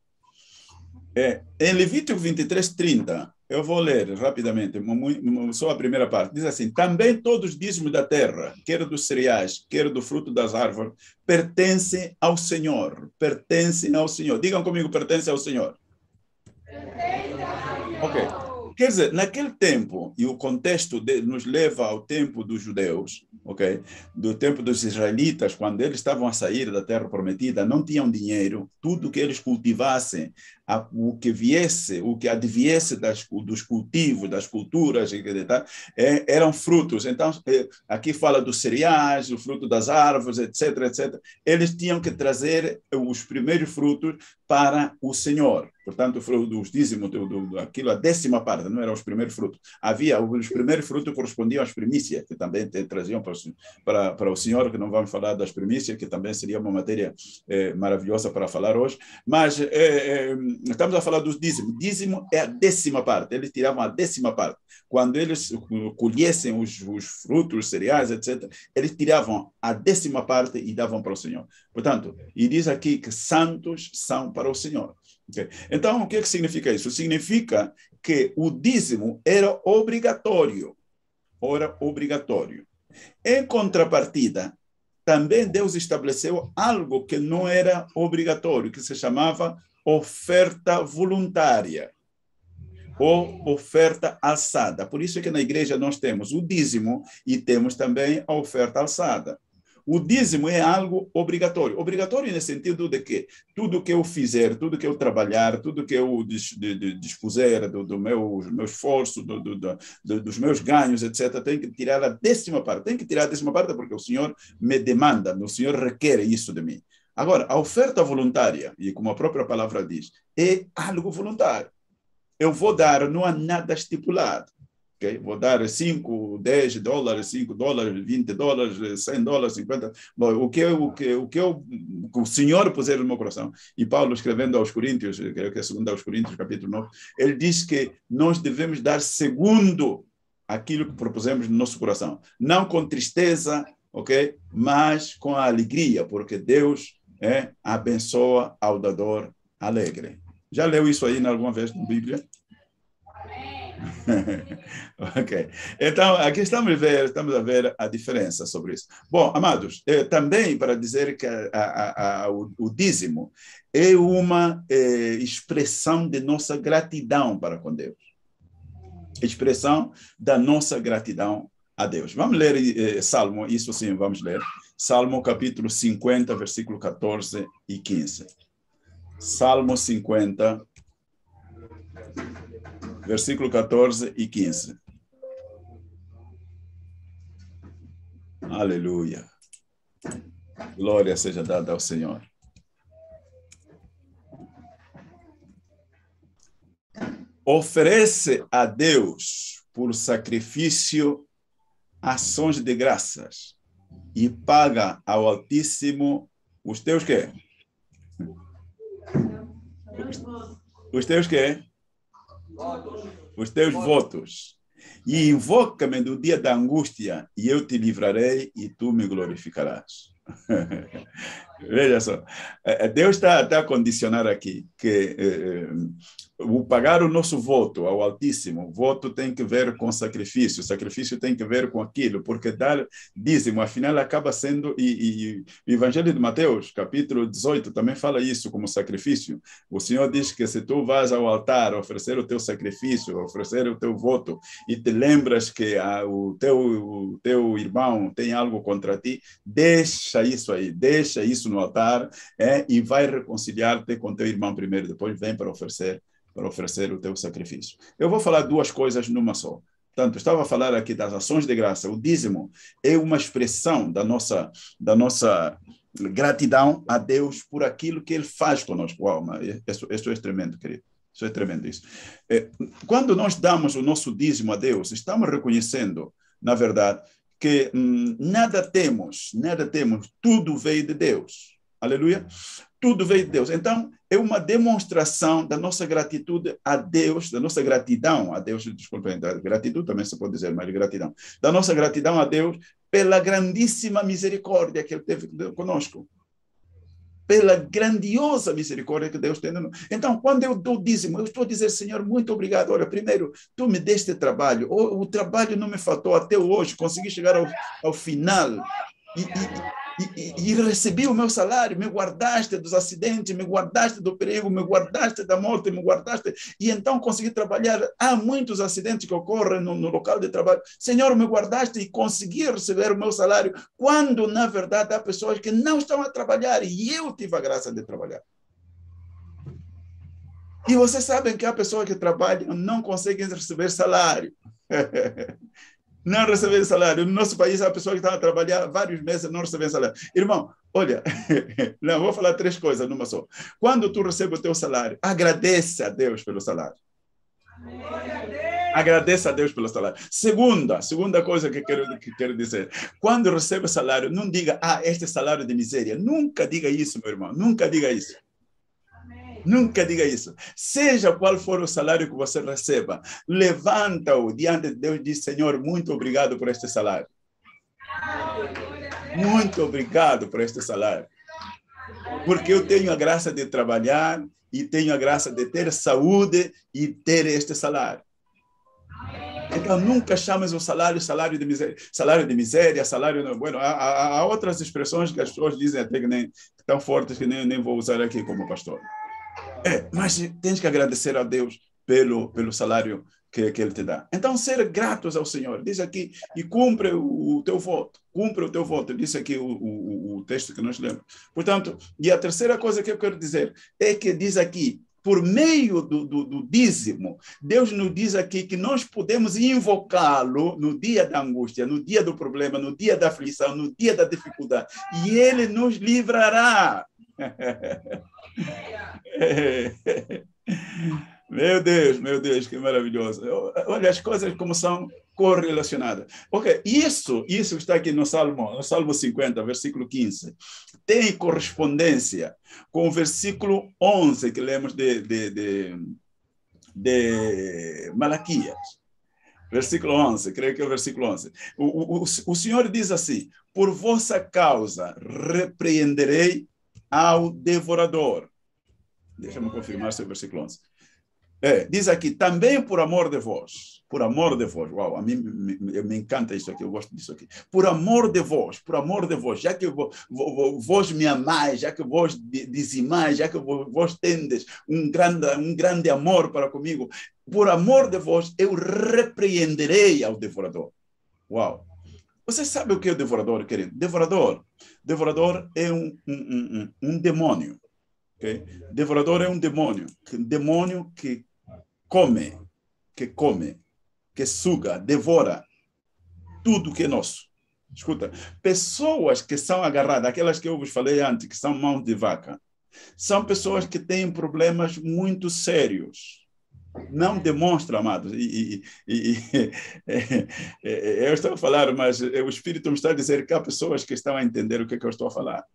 É, em Levítico vinte e três, trinta, eu vou ler rapidamente, só a primeira parte. Diz assim: também todos os dízimos da terra, quer dos cereais, quer do fruto das árvores, pertencem ao Senhor. Pertencem ao Senhor. Digam comigo, pertencem ao Senhor. Pertence ao Senhor. Ok. Quer dizer, naquele tempo, e o contexto de, nos leva ao tempo dos judeus, okay? Do tempo dos israelitas, quando eles estavam a sair da terra prometida, não tinham dinheiro, tudo que eles cultivassem, a, o que viesse, o que adviesse das, dos cultivos, das culturas, é, eram frutos. Então, é, aqui fala dos cereais, o fruto das árvores, etc, etcétera. Eles tinham que trazer os primeiros frutos para o Senhor. Portanto, os dízimos, do, do, aquilo, a décima parte, não eram os primeiros frutos. Havia, os primeiros frutos correspondiam às primícias, que também te, traziam para, para, para o Senhor, que não vamos falar das primícias, que também seria uma matéria é, maravilhosa para falar hoje. Mas é, é, estamos a falar dos dízimos. Dízimo é a décima parte, eles tiravam a décima parte. Quando eles colhessem os, os frutos, os cereais, etcétera, eles tiravam a décima parte e davam para o Senhor. Portanto, e diz aqui que santos são para o Senhor. Okay. Então, o que, que significa isso? Significa que o dízimo era obrigatório. Era obrigatório. Em contrapartida, também Deus estabeleceu algo que não era obrigatório, que se chamava oferta voluntária ou oferta alçada. Por isso é que na igreja nós temos o dízimo e temos também a oferta alçada. O dízimo é algo obrigatório. Obrigatório nesse sentido de que tudo que eu fizer, tudo que eu trabalhar, tudo que eu dispuser do, do meu, meu esforço, do, do, do, dos meus ganhos, etcétera, tem que tirar a décima parte. Tem que tirar a décima parte porque o Senhor me demanda, o Senhor requer isso de mim. Agora, a oferta voluntária, e como a própria palavra diz, é algo voluntário. Eu vou dar, não há nada estipulado. Okay? Vou dar cinco, dez dólares, cinco dólares, vinte dólares, cem dólares, cinquenta. Bom, o, que, o, que, o que eu, o Senhor puser no meu coração. E Paulo, escrevendo aos Coríntios, creio que é segundo aos Coríntios, capítulo nove, ele diz que nós devemos dar segundo aquilo que propusemos no nosso coração. Não com tristeza, ok? Mas com a alegria, porque Deus é, abençoa ao dador alegre. Já leu isso aí alguma vez na Bíblia? Ok. Então, aqui estamos a, ver, estamos a ver a diferença sobre isso. Bom, amados, eh, também para dizer que a, a, a, o, o dízimo é uma eh, expressão de nossa gratidão para com Deus. Expressão da nossa gratidão a Deus. Vamos ler eh, Salmo, isso sim, vamos ler. Salmo capítulo cinquenta, versículo catorze e quinze. Salmo cinquenta, versículo catorze e quinze. Aleluia. Glória seja dada ao Senhor. Oferece a Deus por sacrifício ações de graças e paga ao Altíssimo os teus quê? Os teus quê? Os teus votos. E invoca-me no dia da angústia, e eu te livrarei, e tu me glorificarás. Veja só, Deus está, está a condicionar aqui que eh, o pagar o nosso voto ao Altíssimo, voto tem que ver com sacrifício, sacrifício tem que ver com aquilo, porque dar dízimo, afinal, acaba sendo, e, e o Evangelho de Mateus, capítulo dezoito, também fala isso como sacrifício. O Senhor diz que se tu vas ao altar oferecer o teu sacrifício, oferecer o teu voto, e te lembras que ah, o, teu, o teu irmão tem algo contra ti, deixa isso aí, deixa isso no altar, é, e vai reconciliar-te com teu irmão primeiro, depois vem para oferecer para oferecer o teu sacrifício. Eu vou falar duas coisas numa só. Portanto, estava a falar aqui das ações de graça. O dízimo é uma expressão da nossa, da nossa gratidão a Deus por aquilo que Ele faz conosco. Uau, isso, isso é tremendo, querido. Isso é tremendo. Isso. É, quando nós damos o nosso dízimo a Deus, estamos reconhecendo, na verdade, que hum, nada temos, nada temos, tudo veio de Deus. Aleluia? Tudo veio de Deus. Então, é uma demonstração da nossa gratitude a Deus, da nossa gratidão a Deus, desculpa, gratidão também se pode dizer, mas gratidão, da nossa gratidão a Deus pela grandíssima misericórdia que Ele teve conosco. Pela grandiosa misericórdia que Deus tem. Então, quando eu dou dízimo, eu estou a dizer, Senhor, muito obrigado. Olha, primeiro, tu me deste trabalho. O, o trabalho não me faltou até hoje. Consegui chegar ao, ao final. E, e, e, e recebi o meu salário. Me guardaste dos acidentes, me guardaste do perigo, me guardaste da morte, me guardaste. E então consegui trabalhar. Há muitos acidentes que ocorrem no, no local de trabalho. Senhor, me guardaste e consegui receber o meu salário, quando, na verdade, há pessoas que não estão a trabalhar e eu tive a graça de trabalhar. E vocês sabem que há pessoas que trabalham e não conseguem receber salário. Não receber salário. No nosso país, há pessoas que estão a trabalhar vários meses e não recebem salário. Irmão, olha, não, vou falar três coisas numa só. Quando tu recebes o teu salário, agradeça a Deus pelo salário. Agradeça a Deus pelo salário. Segunda, segunda coisa que quero, que quero dizer. Quando recebe salário, não diga, ah, este é salário de miséria. Nunca diga isso, meu irmão. Nunca diga isso. Nunca diga isso. Seja qual for o salário que você receba, levanta-o diante de Deus e diz, Senhor, muito obrigado por este salário. Muito obrigado por este salário. Porque eu tenho a graça de trabalhar e tenho a graça de ter saúde e ter este salário. Então, nunca chames o salário salário de miséria, salário de miséria, salário... Não. Bueno, há, há outras expressões que as pessoas dizem até que nem tão fortes que nem, nem vou usar aqui como pastor. É, mas tens que agradecer a Deus pelo, pelo salário que, que Ele te dá. Então, ser gratos ao Senhor. Diz aqui, e cumpre o, o teu voto. Cumpre o teu voto. Diz aqui o, o, o texto que nós lemos. Portanto, e a terceira coisa que eu quero dizer é que diz aqui, por meio do, do, do dízimo, Deus nos diz aqui que nós podemos invocá-lo no dia da angústia, no dia do problema, no dia da aflição, no dia da dificuldade. E Ele nos livrará. Meu Deus, meu Deus, que maravilhoso. Olha, as coisas como são correlacionadas. Ok, isso, isso está aqui no Salmo, no Salmo cinquenta, versículo quinze. Tem correspondência com o versículo onze que lemos de, de, de, de Malaquias. Versículo onze, creio que é o versículo onze. O, o, o Senhor diz assim: por vossa causa repreenderei ao devorador. Deixa-me confirmar se é o versículo onze. É, diz aqui, também por amor de vós, por amor de vós, uau, a mim me, me, me encanta isso aqui, eu gosto disso aqui, por amor de vós, por amor de vós, já que vós, vós me amais, já que vós dizimais, já que vós tendes um grande, um grande amor para comigo, por amor de vós, eu repreenderei ao devorador. Uau! Você sabe o que é o devorador, querido? Devorador, devorador é um, um, um, um demônio. Okay? Devorador é um demônio, um demônio que come, que come, que suga, devora tudo que é nosso. Escuta, pessoas que são agarradas, aquelas que eu vos falei antes, que são mãos de vaca, são pessoas que têm problemas muito sérios. Não demonstram, amados. E, e, e, e, eu estou a falar, mas o Espírito me está a dizer que há pessoas que estão a entender o que, é que eu estou a falar.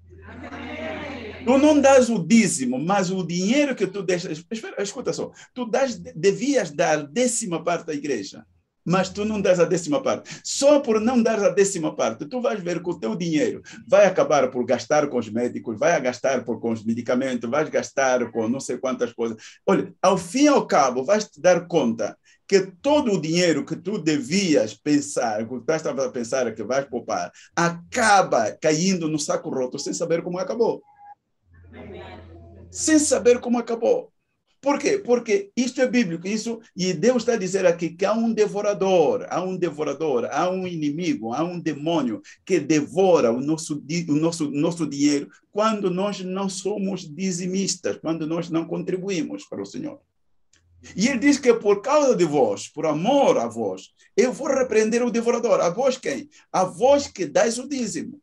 Tu não dás o dízimo, mas o dinheiro que tu deixas... Espera, escuta só. Tu das, devias dar décima parte da igreja, mas tu não dás a décima parte. Só por não dar a décima parte, tu vais ver que o teu dinheiro vai acabar por gastar com os médicos, vai gastar por, com os medicamentos, vai gastar com não sei quantas coisas. Olha, ao fim e ao cabo, vais te dar conta que todo o dinheiro que tu devias pensar, que tu estava a pensar que vais poupar, acaba caindo no saco roto sem saber como acabou. Sem saber como acabou. Por quê? Porque isto é bíblico, isso, e Deus está a dizer aqui que há um devorador, há um devorador, há um inimigo, há um demônio que devora o nosso, o nosso, nosso dinheiro quando nós não somos dizimistas, quando nós não contribuímos para o Senhor. E ele diz que por causa de vós, por amor a vós, eu vou repreender o devorador. A vós quem? A vós que dais o dízimo.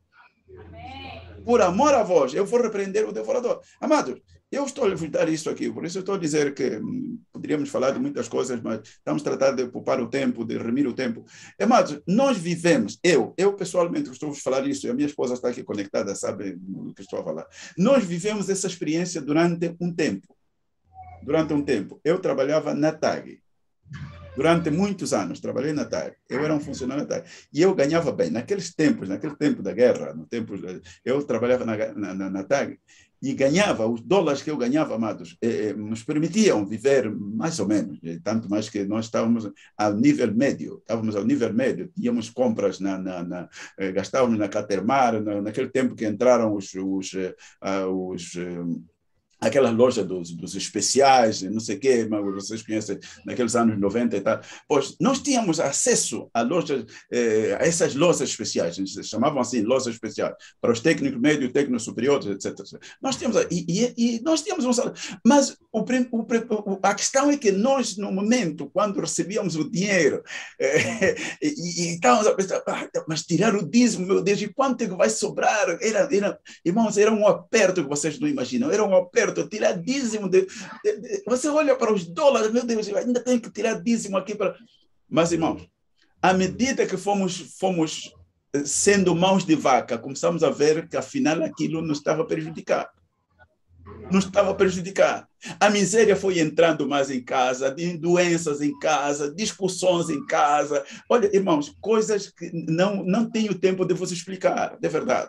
Por amor a vós, eu vou repreender o devorador. Amados, eu estou a evitar isso aqui, por isso eu estou a dizer que hum, poderíamos falar de muitas coisas, mas estamos tratando de poupar o tempo, de remir o tempo. Amados, nós vivemos, eu, eu pessoalmente estou a falar isso, e a minha esposa está aqui conectada, sabe do que estou a falar. Nós vivemos essa experiência durante um tempo. Durante um tempo. Eu trabalhava na T A G. Durante muitos anos, trabalhei na T A G. Eu era um funcionário da T A G. E eu ganhava bem. Naqueles tempos, naquele tempo da guerra, no tempo, eu trabalhava na, na, na T A G e ganhava, os dólares que eu ganhava, amados, eh, nos permitiam viver mais ou menos, tanto mais que nós estávamos ao nível médio, estávamos ao nível médio, tínhamos compras, na, na, na, eh, gastávamos na Catermar, na, naquele tempo que entraram os... os, uh, os uh, aquela loja dos, dos especiais, não sei o quê, mas vocês conhecem, naqueles anos noventa e tal. Pois nós tínhamos acesso a lojas, eh, a essas lojas especiais, se chamavam assim, lojas especiais, para os técnicos médios, técnicos superiores, etcétera. Nós tínhamos, e, e, e nós tínhamos um salário, mas o, o, a questão é que nós, no momento, quando recebíamos o dinheiro, eh, e, e estávamos a pensar, ah, mas tirar o dízimo, meu Deus, e quanto é que vai sobrar? Era, era, irmãos, era um aperto que vocês não imaginam, era um aperto, tirar dízimo. De, de, de, você olha para os dólares, meu Deus, eu ainda tenho que tirar dízimo aqui para... Mas, irmãos, à medida que fomos, fomos sendo mãos de vaca, começamos a ver que, afinal, aquilo nos estava a prejudicar. Nos estava a prejudicar. A miséria foi entrando mais em casa, doenças em casa, discussões em casa. Olha, irmãos, coisas que não, não tenho tempo de vos explicar, de verdade.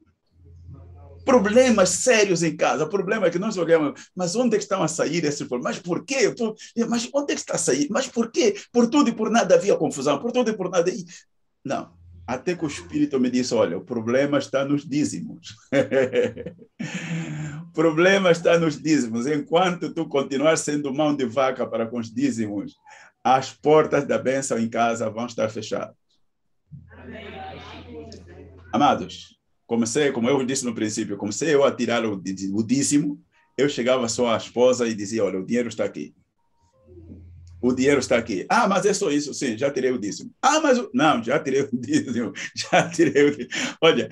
Problemas sérios em casa, problema que nós olhamos, mas onde é que estão a sair esses problemas? Mas por quê? Mas onde é que está a sair? Mas por quê? Por tudo e por nada havia confusão, por tudo e por nada... Não, até que o Espírito me disse, olha, o problema está nos dízimos. O problema está nos dízimos. Enquanto tu continuar sendo mão de vaca para com os dízimos, as portas da bênção em casa vão estar fechadas. Amados, comecei, como eu disse no princípio, comecei eu a tirar o, o dízimo, eu chegava só à esposa e dizia, olha, o dinheiro está aqui. O dinheiro está aqui. Ah, mas é só isso? Sim, já tirei o dízimo. Ah, mas... Não, já tirei o dízimo. Já tirei o dízimo. Olha,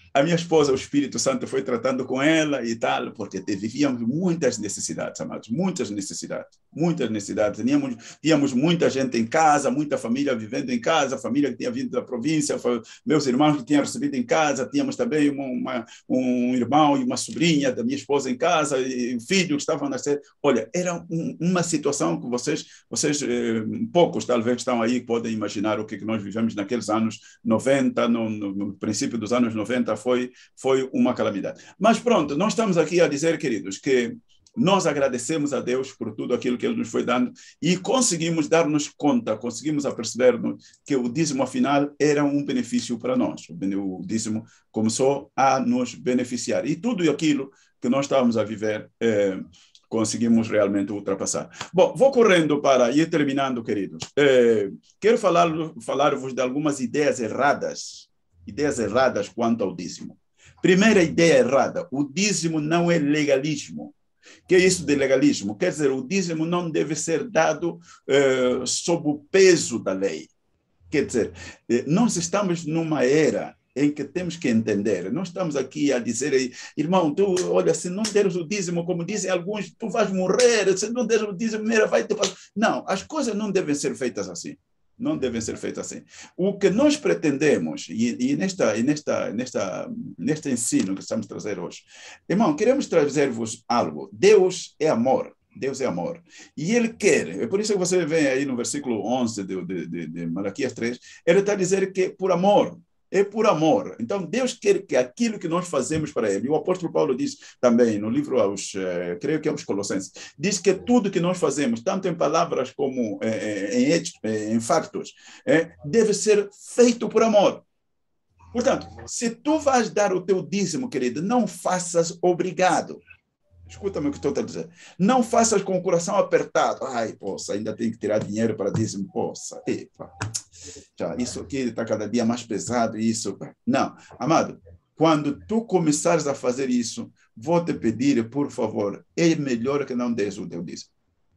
A minha esposa, o Espírito Santo foi tratando com ela e tal, porque vivíamos muitas necessidades, amados, muitas necessidades, muitas necessidades. Tínhamos, tínhamos muita gente em casa, muita família vivendo em casa, família que tinha vindo da província, meus irmãos que tinham recebido em casa, tínhamos também uma, uma, um irmão e uma sobrinha da minha esposa em casa, e um filho que estavam a nascer. Olha, era um, uma situação que vocês, vocês eh, poucos talvez estão aí, podem imaginar o que nós vivemos naqueles anos noventa, no, no, no princípio dos anos noventa, foi, foi uma calamidade. Mas pronto, nós estamos aqui a dizer, queridos, que nós agradecemos a Deus por tudo aquilo que Ele nos foi dando e conseguimos dar-nos conta, conseguimos aperceber que o dízimo, afinal, era um benefício para nós. O dízimo começou a nos beneficiar. E tudo aquilo que nós estávamos a viver, eh, conseguimos realmente ultrapassar. Bom, vou correndo para ir terminando, queridos. Eh, quero falar, falar-vos de algumas ideias erradas, ideias erradas quanto ao dízimo. Primeira ideia errada, o dízimo não é legalismo. O que é isso de legalismo? Quer dizer, o dízimo não deve ser dado eh, sob o peso da lei. Quer dizer, eh, nós estamos numa era em que temos que entender. Não estamos aqui a dizer, irmão, tu, olha, se não deres o dízimo, como dizem alguns, tu vais morrer, se não deres o dízimo, vai te passar. Não, as coisas não devem ser feitas assim. Não devem ser feitas assim. O que nós pretendemos, e, e, nesta, e nesta, nesta, neste ensino que estamos a trazer hoje, irmão, queremos trazer-vos algo. Deus é amor. Deus é amor. E Ele quer, é por isso que você vê aí no versículo onze de, de, de, de Malaquias três, Ele está a dizer que por amor, é por amor. Então, Deus quer que aquilo que nós fazemos para Ele, e o apóstolo Paulo diz também no livro aos, eh, creio que é aos Colossenses, diz que tudo que nós fazemos, tanto em palavras como eh, em, eh, em factos, eh, deve ser feito por amor. Portanto, se tu vais dar o teu dízimo, querido, não faças obrigado. Escuta-me o que estou a dizer. Não faças com o coração apertado. Ai, poxa, ainda tenho que tirar dinheiro para dízimo. Poxa, epa, já, isso aqui está cada dia mais pesado. Isso. Não, amado, quando tu começares a fazer isso, vou te pedir, por favor, é melhor que não des o teu dízimo.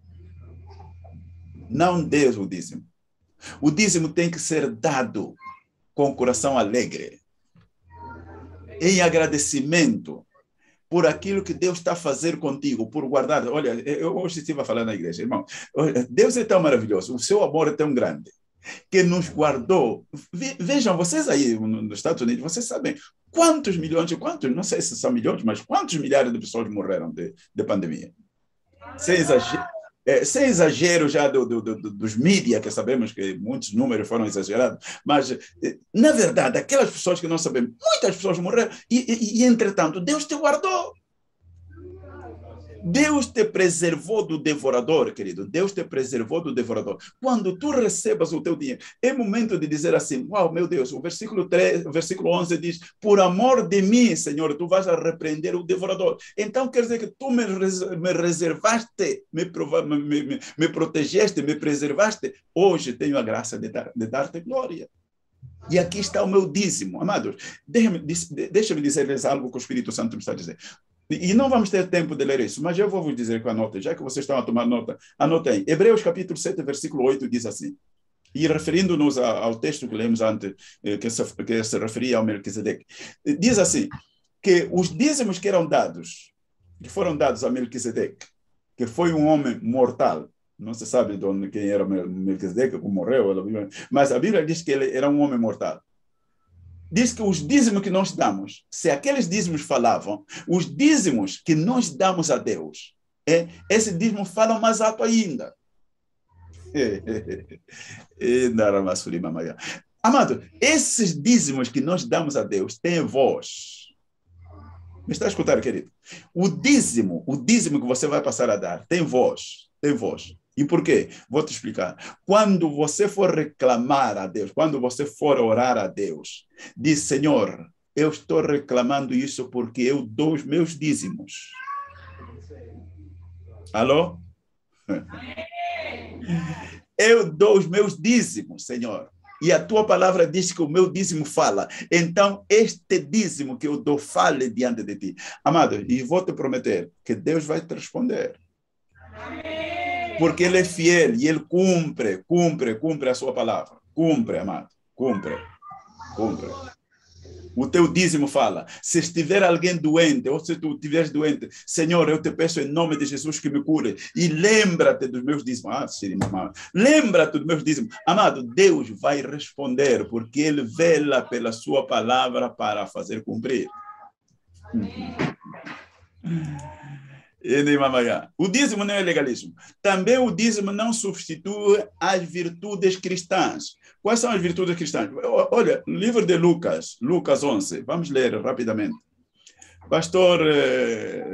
Não des o dízimo. O dízimo tem que ser dado com o coração alegre, em agradecimento por aquilo que Deus está a fazer contigo, por guardar. Olha, eu hoje estive a falar na igreja, irmão. Deus é tão maravilhoso, o seu amor é tão grande, que nos guardou. Vejam, vocês aí nos Estados Unidos, vocês sabem quantos milhões, quantos, não sei se são milhões, mas quantos milhares de pessoas morreram de, de pandemia? Sem exagero. É, sem exagero já do, do, do, dos mídias, que sabemos que muitos números foram exagerados, mas, na verdade, aquelas pessoas que não sabemos, muitas pessoas morreram, e, e, e entretanto, Deus te guardou. Deus te preservou do devorador, querido. Deus te preservou do devorador. Quando tu recebas o teu dinheiro, é momento de dizer assim, uau, meu Deus, o versículo, três, o versículo onze diz, por amor de mim, Senhor, tu vais a repreender o devorador. Então, quer dizer que tu me, me reservaste, me, me, me, me protegeste, me preservaste. Hoje tenho a graça de, dar, de dar-te glória. E aqui está o meu dízimo. Amados, deixa-me deixa dizer-lhes algo que o Espírito Santo me está a dizer. E não vamos ter tempo de ler isso, mas eu vou vos dizer com a nota, já que vocês estão a tomar nota, anotem. Hebreus capítulo sete, versículo oito diz assim, e referindo-nos ao texto que lemos antes, que se, que se referia ao Melquisedeque, diz assim, que os dízimos que eram dados, que foram dados a Melquisedeque, que foi um homem mortal, não se sabe de onde, quem era Melquisedeque, como morreu, mas a Bíblia diz que ele era um homem mortal. Diz que os dízimos que nós damos, se aqueles dízimos falavam, os dízimos que nós damos a Deus, é, esse dízimo fala mais alto ainda. Amado, esses dízimos que nós damos a Deus têm voz. Me está a escutar, querido? O dízimo, o dízimo que você vai passar a dar, tem voz, tem voz. E por quê? Vou te explicar. Quando você for reclamar a Deus, quando você for orar a Deus, diz, Senhor, eu estou reclamando isso porque eu dou os meus dízimos. Alô? Eu dou os meus dízimos, Senhor. E a tua palavra diz que o meu dízimo fala. Então, este dízimo que eu dou, fale diante de ti. Amado, e vou te prometer que Deus vai te responder. Amém. Porque Ele é fiel e Ele cumpre, cumpre, cumpre a sua palavra. Cumpre, amado, cumpre, cumpre. O teu dízimo fala. Se estiver alguém doente, ou se tu estiveres doente, Senhor, eu te peço em nome de Jesus que me cure. E lembra-te dos meus dízimos. Ah, sim, amado. Lembra-te dos meus dízimos. Amado, Deus vai responder, porque Ele vela pela sua palavra para fazer cumprir. O dízimo não é legalismo. Também o dízimo não substitui as virtudes cristãs. Quais são as virtudes cristãs? Olha, no livro de Lucas, Lucas onze, vamos ler rapidamente. Pastor eh,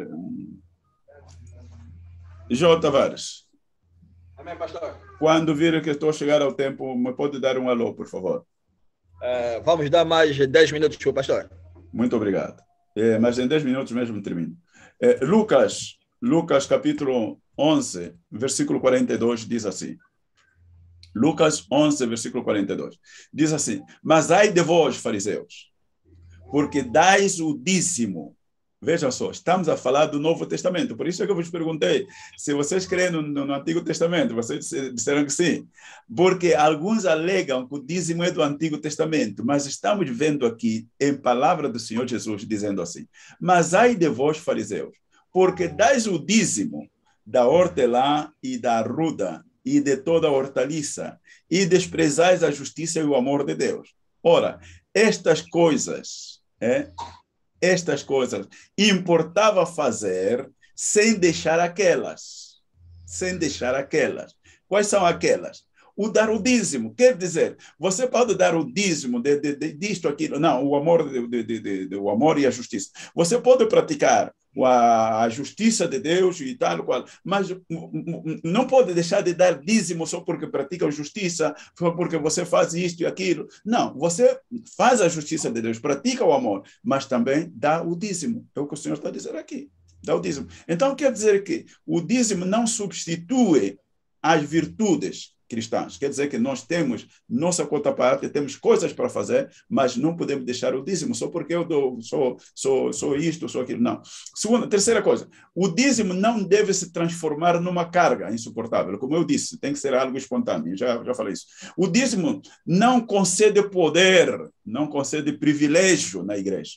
João Tavares. Amém, pastor. Quando vir que estou a chegar ao tempo, me pode dar um alô, por favor? Uh, vamos dar mais dez minutos para o pastor. Muito obrigado. É, mas em dez minutos mesmo termino. É, Lucas, Lucas capítulo onze, versículo quarenta e dois, diz assim. Lucas onze, versículo quarenta e dois. Diz assim, mas ai de vós, fariseus, porque dais o dízimo. Veja só, estamos a falar do Novo Testamento. Por isso é que eu vos perguntei se vocês creem no, no Antigo Testamento. Vocês disseram que sim. Porque alguns alegam que o dízimo é do Antigo Testamento, mas estamos vendo aqui, em palavra do Senhor Jesus, dizendo assim, mas ai de vós, fariseus, porque dais o dízimo da hortelã e da arruda e de toda a hortaliça, e desprezais a justiça e o amor de Deus. Ora, estas coisas, é, estas coisas importava fazer sem deixar aquelas, sem deixar aquelas. Quais são aquelas? O dar o dízimo, quer dizer, você pode dar o dízimo de, de, de, disto, aquilo, não, o amor, de, de, de, de, o amor e a justiça. Você pode praticar a, a justiça de Deus e tal qual, mas não pode deixar de dar dízimo só porque pratica a justiça, só porque você faz isto e aquilo. Não, você faz a justiça de Deus, pratica o amor, mas também dá o dízimo. É o que o Senhor está dizendo aqui, dá o dízimo. Então, quer dizer que o dízimo não substitui as virtudes cristãs. Quer dizer que nós temos nossa contraparte, temos coisas para fazer, mas não podemos deixar o dízimo só porque eu dou, sou, sou, sou isto, sou aquilo. Não. Segunda, terceira coisa, o dízimo não deve se transformar numa carga insuportável. Como eu disse, tem que ser algo espontâneo. Já, já falei isso. O dízimo não concede poder, não concede privilégio na igreja.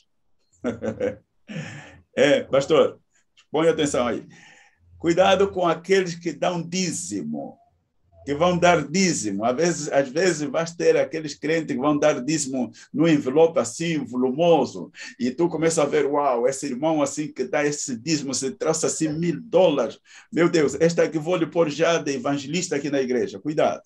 É, pastor, põe atenção aí. Cuidado com aqueles que dão dízimo, que vão dar dízimo. Às vezes, às vezes vai ter aqueles crentes que vão dar dízimo no envelope assim, volumoso, e tu começa a ver, uau, esse irmão assim que dá esse dízimo, se trouxe assim mil dólares. Meu Deus, esta que vou lhe pôr já de evangelista aqui na igreja. Cuidado.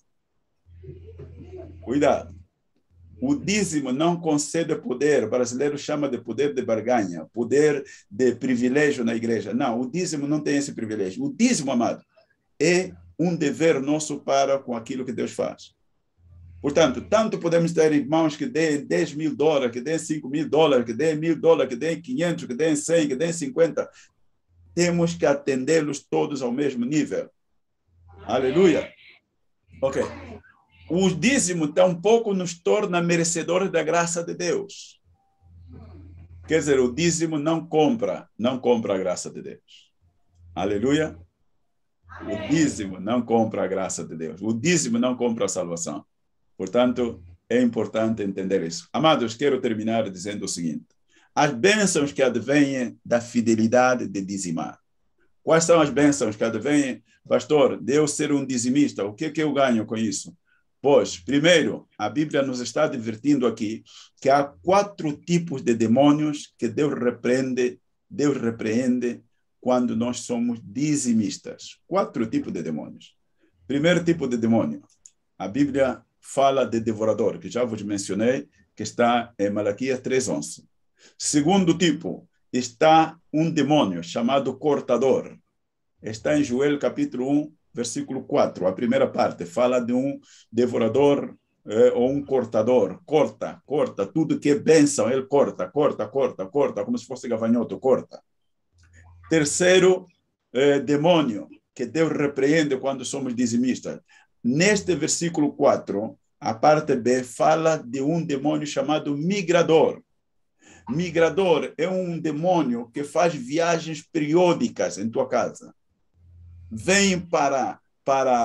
Cuidado. O dízimo não concede poder, o brasileiro chama de poder de barganha, poder de privilégio na igreja. Não, o dízimo não tem esse privilégio. O dízimo, amado, é um dever nosso para com aquilo que Deus faz. Portanto, tanto podemos ter irmãos que deem dez mil dólares, que deem cinco mil dólares, que deem mil dólares, que deem quinhentos, que deem cem, que deem cinquenta. Temos que atendê-los todos ao mesmo nível. Aleluia. Ok. O dízimo tampouco nos torna merecedores da graça de Deus. Quer dizer, o dízimo não compra, não compra a graça de Deus. Aleluia. O dízimo não compra a graça de Deus. O dízimo não compra a salvação. Portanto, é importante entender isso. Amados, quero terminar dizendo o seguinte. As bênçãos que advêm da fidelidade de dizimar. Quais são as bênçãos que advêm? Pastor, de eu ser um dizimista, o que, que eu ganho com isso? Pois, primeiro, a Bíblia nos está advertindo aqui que há quatro tipos de demônios que Deus repreende, Deus repreende quando nós somos dizimistas. Quatro tipos de demônios. Primeiro tipo de demônio, a Bíblia fala de devorador, que já vos mencionei, que está em Malaquias três, onze. Segundo tipo, está um demônio chamado cortador. Está em Joel capítulo um, versículo quatro. A primeira parte fala de um devorador eh, ou um cortador. Corta, corta. Tudo que é bênção, ele corta, corta, corta, corta, como se fosse gafanhoto, corta. Terceiro eh, demônio, que Deus repreende quando somos dizimistas. Neste versículo quatro, a parte B fala de um demônio chamado migrador. Migrador é um demônio que faz viagens periódicas em tua casa. Vem para, para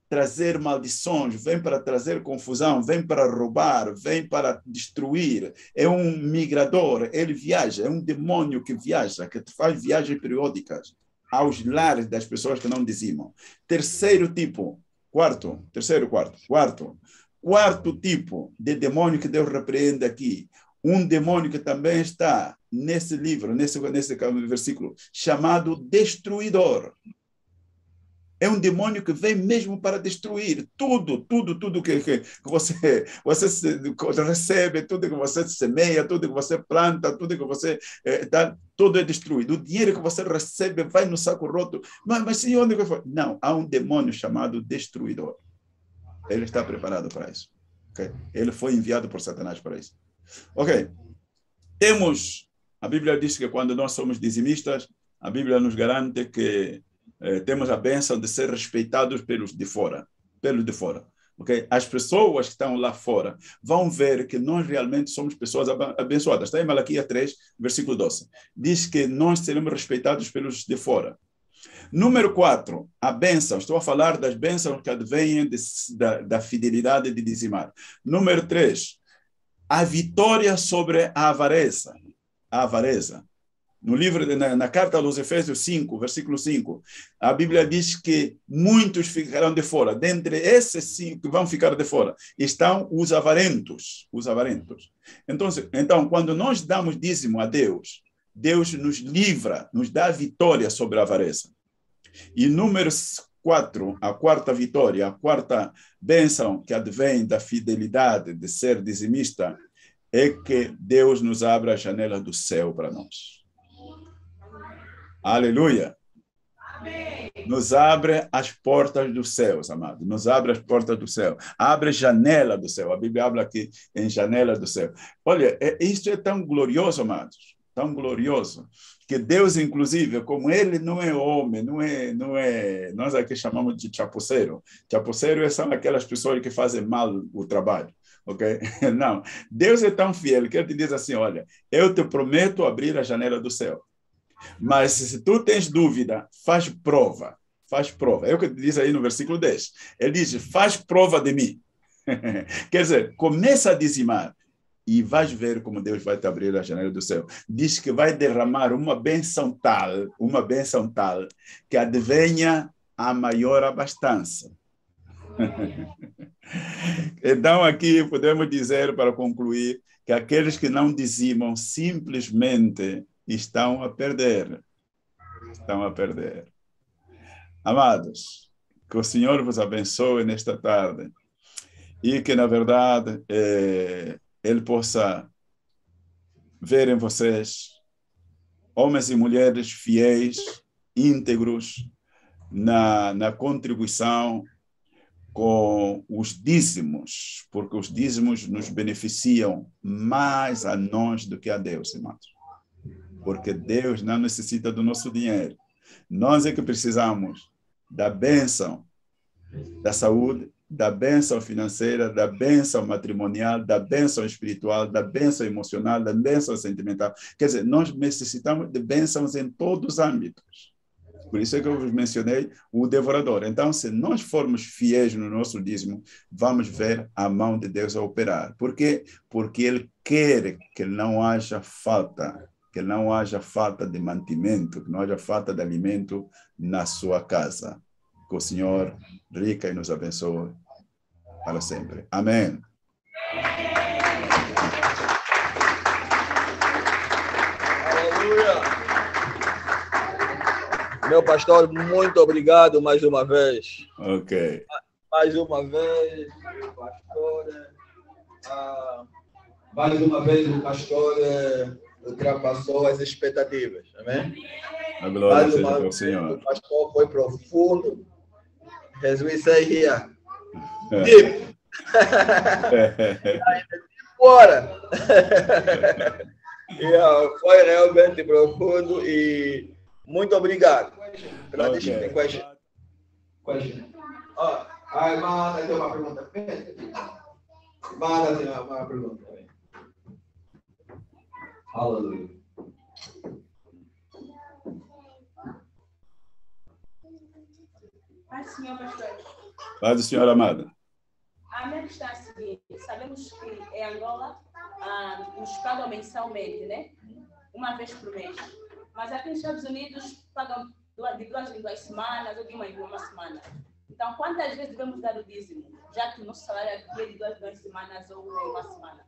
trazer maldições, vem para trazer confusão, vem para roubar, vem para destruir. É um migrador, ele viaja, é um demônio que viaja, que faz viagens periódicas aos lares das pessoas que não dizimam. Terceiro tipo, quarto, terceiro, quarto, quarto, quarto tipo de demônio que Deus repreende aqui, um demônio que também está nesse livro, nesse, nesse versículo, chamado destruidor. É um demônio que vem mesmo para destruir tudo, tudo, tudo que, que, que você, você recebe, tudo que você semeia, tudo que você planta, tudo que você eh, dá, tudo é destruído. O dinheiro que você recebe vai no saco roto. Mas, mas sim, onde que foi? Não, há um demônio chamado destruidor. Ele está preparado para isso. Okay? Ele foi enviado por Satanás para isso. Ok. Temos, a Bíblia diz que quando nós somos dizimistas, a Bíblia nos garante que Eh, temos a bênção de ser respeitados pelos de fora, pelos de fora, ok? As pessoas que estão lá fora vão ver que nós realmente somos pessoas abençoadas. Está em Malaquias três, versículo doze. Diz que nós seremos respeitados pelos de fora. Número quatro, a bênção. Estou a falar das bênçãos que advêm de, da, da fidelidade de dizimar. Número três, a vitória sobre a avareza. A avareza. No livro, na, na carta aos Efésios cinco, versículo cinco, a Bíblia diz que muitos ficarão de fora. Dentre esses cinco que vão ficar de fora estão os avarentos. Os avarentos. Então, então, quando nós damos dízimo a Deus, Deus nos livra, nos dá a vitória sobre a avareza. E número quatro, a quarta vitória, a quarta bênção que advém da fidelidade de ser dizimista, é que Deus nos abre a janela do céu para nós. Aleluia. Amém. Nos abre as portas dos céus, amado. Nos abre as portas do céu. Abre a janela do céu. A Bíblia habla aqui em janela do céu. Olha, é, isso é tão glorioso, amados. Tão glorioso. Que Deus, inclusive, como ele não é homem, não é, não é, nós aqui chamamos de chapuceiro. Chapuceiro são aquelas pessoas que fazem mal o trabalho. Ok? Não. Deus é tão fiel que ele te diz assim, olha, eu te prometo abrir a janela do céu. Mas se tu tens dúvida, faz prova, faz prova. É o que diz aí no versículo dez. Ele diz, faz prova de mim. Quer dizer, começa a dizimar e vais ver como Deus vai te abrir a janela do céu. Diz que vai derramar uma bênção tal, uma bênção tal, que advenha a maior abastança. Então, aqui podemos dizer, para concluir, que aqueles que não dizimam simplesmente estão a perder. Estão a perder. Amados, que o Senhor vos abençoe nesta tarde e que, na verdade, eh, Ele possa ver em vocês homens e mulheres fiéis, íntegros, na, na contribuição com os dízimos, porque os dízimos nos beneficiam mais a nós do que a Deus, irmãos. Porque Deus não necessita do nosso dinheiro. Nós é que precisamos da bênção da saúde, da bênção financeira, da bênção matrimonial, da bênção espiritual, da bênção emocional, da bênção sentimental. Quer dizer, nós necessitamos de bênçãos em todos os âmbitos. Por isso é que eu vos mencionei o devorador. Então, se nós formos fiéis no nosso dízimo, vamos ver a mão de Deus a operar. Por quê? Porque Ele quer que não haja falta, que não haja falta de mantimento, que não haja falta de alimento na sua casa. Que o Senhor rica e nos abençoe para sempre. Amém. Aleluia. Meu pastor, muito obrigado mais uma vez. Ok. Mais uma vez, pastor. Ah, mais uma vez, o pastor ultrapassou as expectativas. Amém? A glória mais seja uma para o Senhor. O pastor foi profundo. As we say here. Deep. Fora. Yeah, foi realmente profundo e muito obrigado. Okay. Question. Question. Oh, a irmã tem uma pergunta. Irmã tem uma pergunta. Aleluia. Pai do Senhor, pastor. Paz do Senhor, amada. A minha questão é a seguinte: sabemos que em Angola ah, nos pagam mensalmente, né? Uma vez por mês. Mas aqui nos Estados Unidos pagam de duas em duas semanas ou de uma em uma semana. Então, quantas vezes devemos dar o dízimo? Já que o nosso salário aqui é de duas em duas semanas ou uma semana.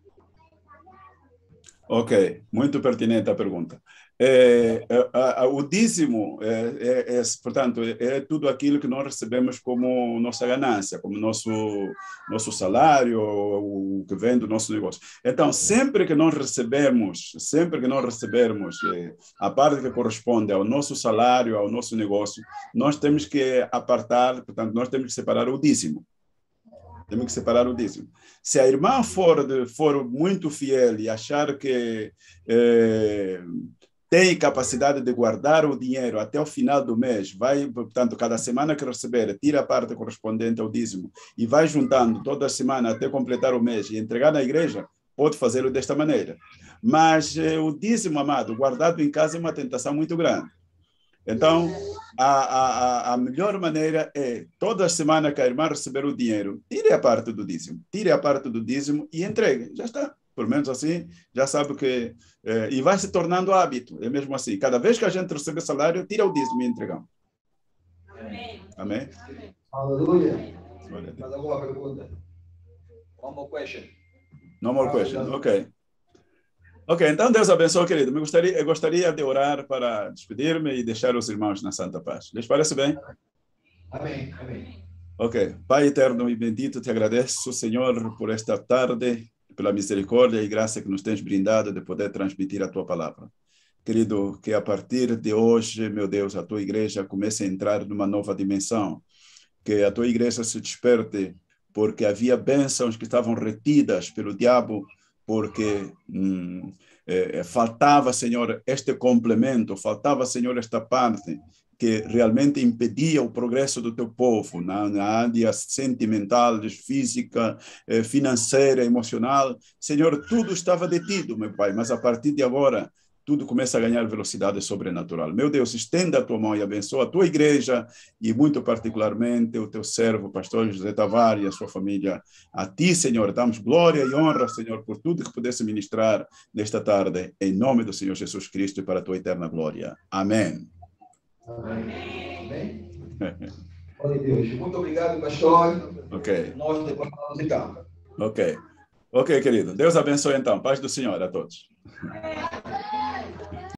Ok, muito pertinente a pergunta. É, é, a, a, o dízimo, é, é, é, portanto, é, é tudo aquilo que nós recebemos como nossa ganância, como nosso, nosso salário, o que vem do nosso negócio. Então, sempre que nós recebemos, sempre que nós recebermos é, a parte que corresponde ao nosso salário, ao nosso negócio, nós temos que apartar, portanto, nós temos que separar o dízimo. Temos que separar o dízimo. Se a irmã for, de, for muito fiel e achar que eh, tem capacidade de guardar o dinheiro até o final do mês, vai, portanto, cada semana que receber, tira a parte correspondente ao dízimo e vai juntando toda a semana até completar o mês e entregar na igreja, pode fazê-lo desta maneira. Mas eh, o dízimo, amado, guardado em casa é uma tentação muito grande. Então, a, a, a melhor maneira é, toda semana que a irmã receber o dinheiro, tire a parte do dízimo, tire a parte do dízimo e entregue. Já está. Pelo menos assim, já sabe que... É, e vai se tornando hábito. É mesmo assim. Cada vez que a gente recebe salário, tira o dízimo e entregamos. Amém. Amém? Aleluia. Mais alguma pergunta? One more question. No more question. Ok. Ok, então Deus abençoe, querido. Me gostaria, eu gostaria de orar para despedir-me e deixar os irmãos na santa paz. Lhes parece bem? Amém, amém. Ok. Pai eterno e bendito, te agradeço, Senhor, por esta tarde, pela misericórdia e graça que nos tens brindado de poder transmitir a tua palavra. Querido, que a partir de hoje, meu Deus, a tua igreja comece a entrar numa nova dimensão, que a tua igreja se desperte, porque havia bênçãos que estavam retidas pelo diabo, porque hum, eh, faltava, Senhor, este complemento, faltava, Senhor, esta parte que realmente impedia o progresso do teu povo na, na área sentimental, física, eh, financeira, emocional. Senhor, tudo estava detido, meu Pai, mas a partir de agora tudo começa a ganhar velocidade sobrenatural. Meu Deus, estenda a tua mão e abençoa a tua igreja e muito particularmente o teu servo, pastor José Tavares e a sua família. A ti, Senhor, damos glória e honra, Senhor, por tudo que pudesse ministrar nesta tarde, em nome do Senhor Jesus Cristo e para a tua eterna glória. Amém. Amém. Glória a Deus. Muito obrigado, pastor. Ok. Nós depois falamos então. Ok. Ok, querido. Deus abençoe então. Paz do Senhor a todos.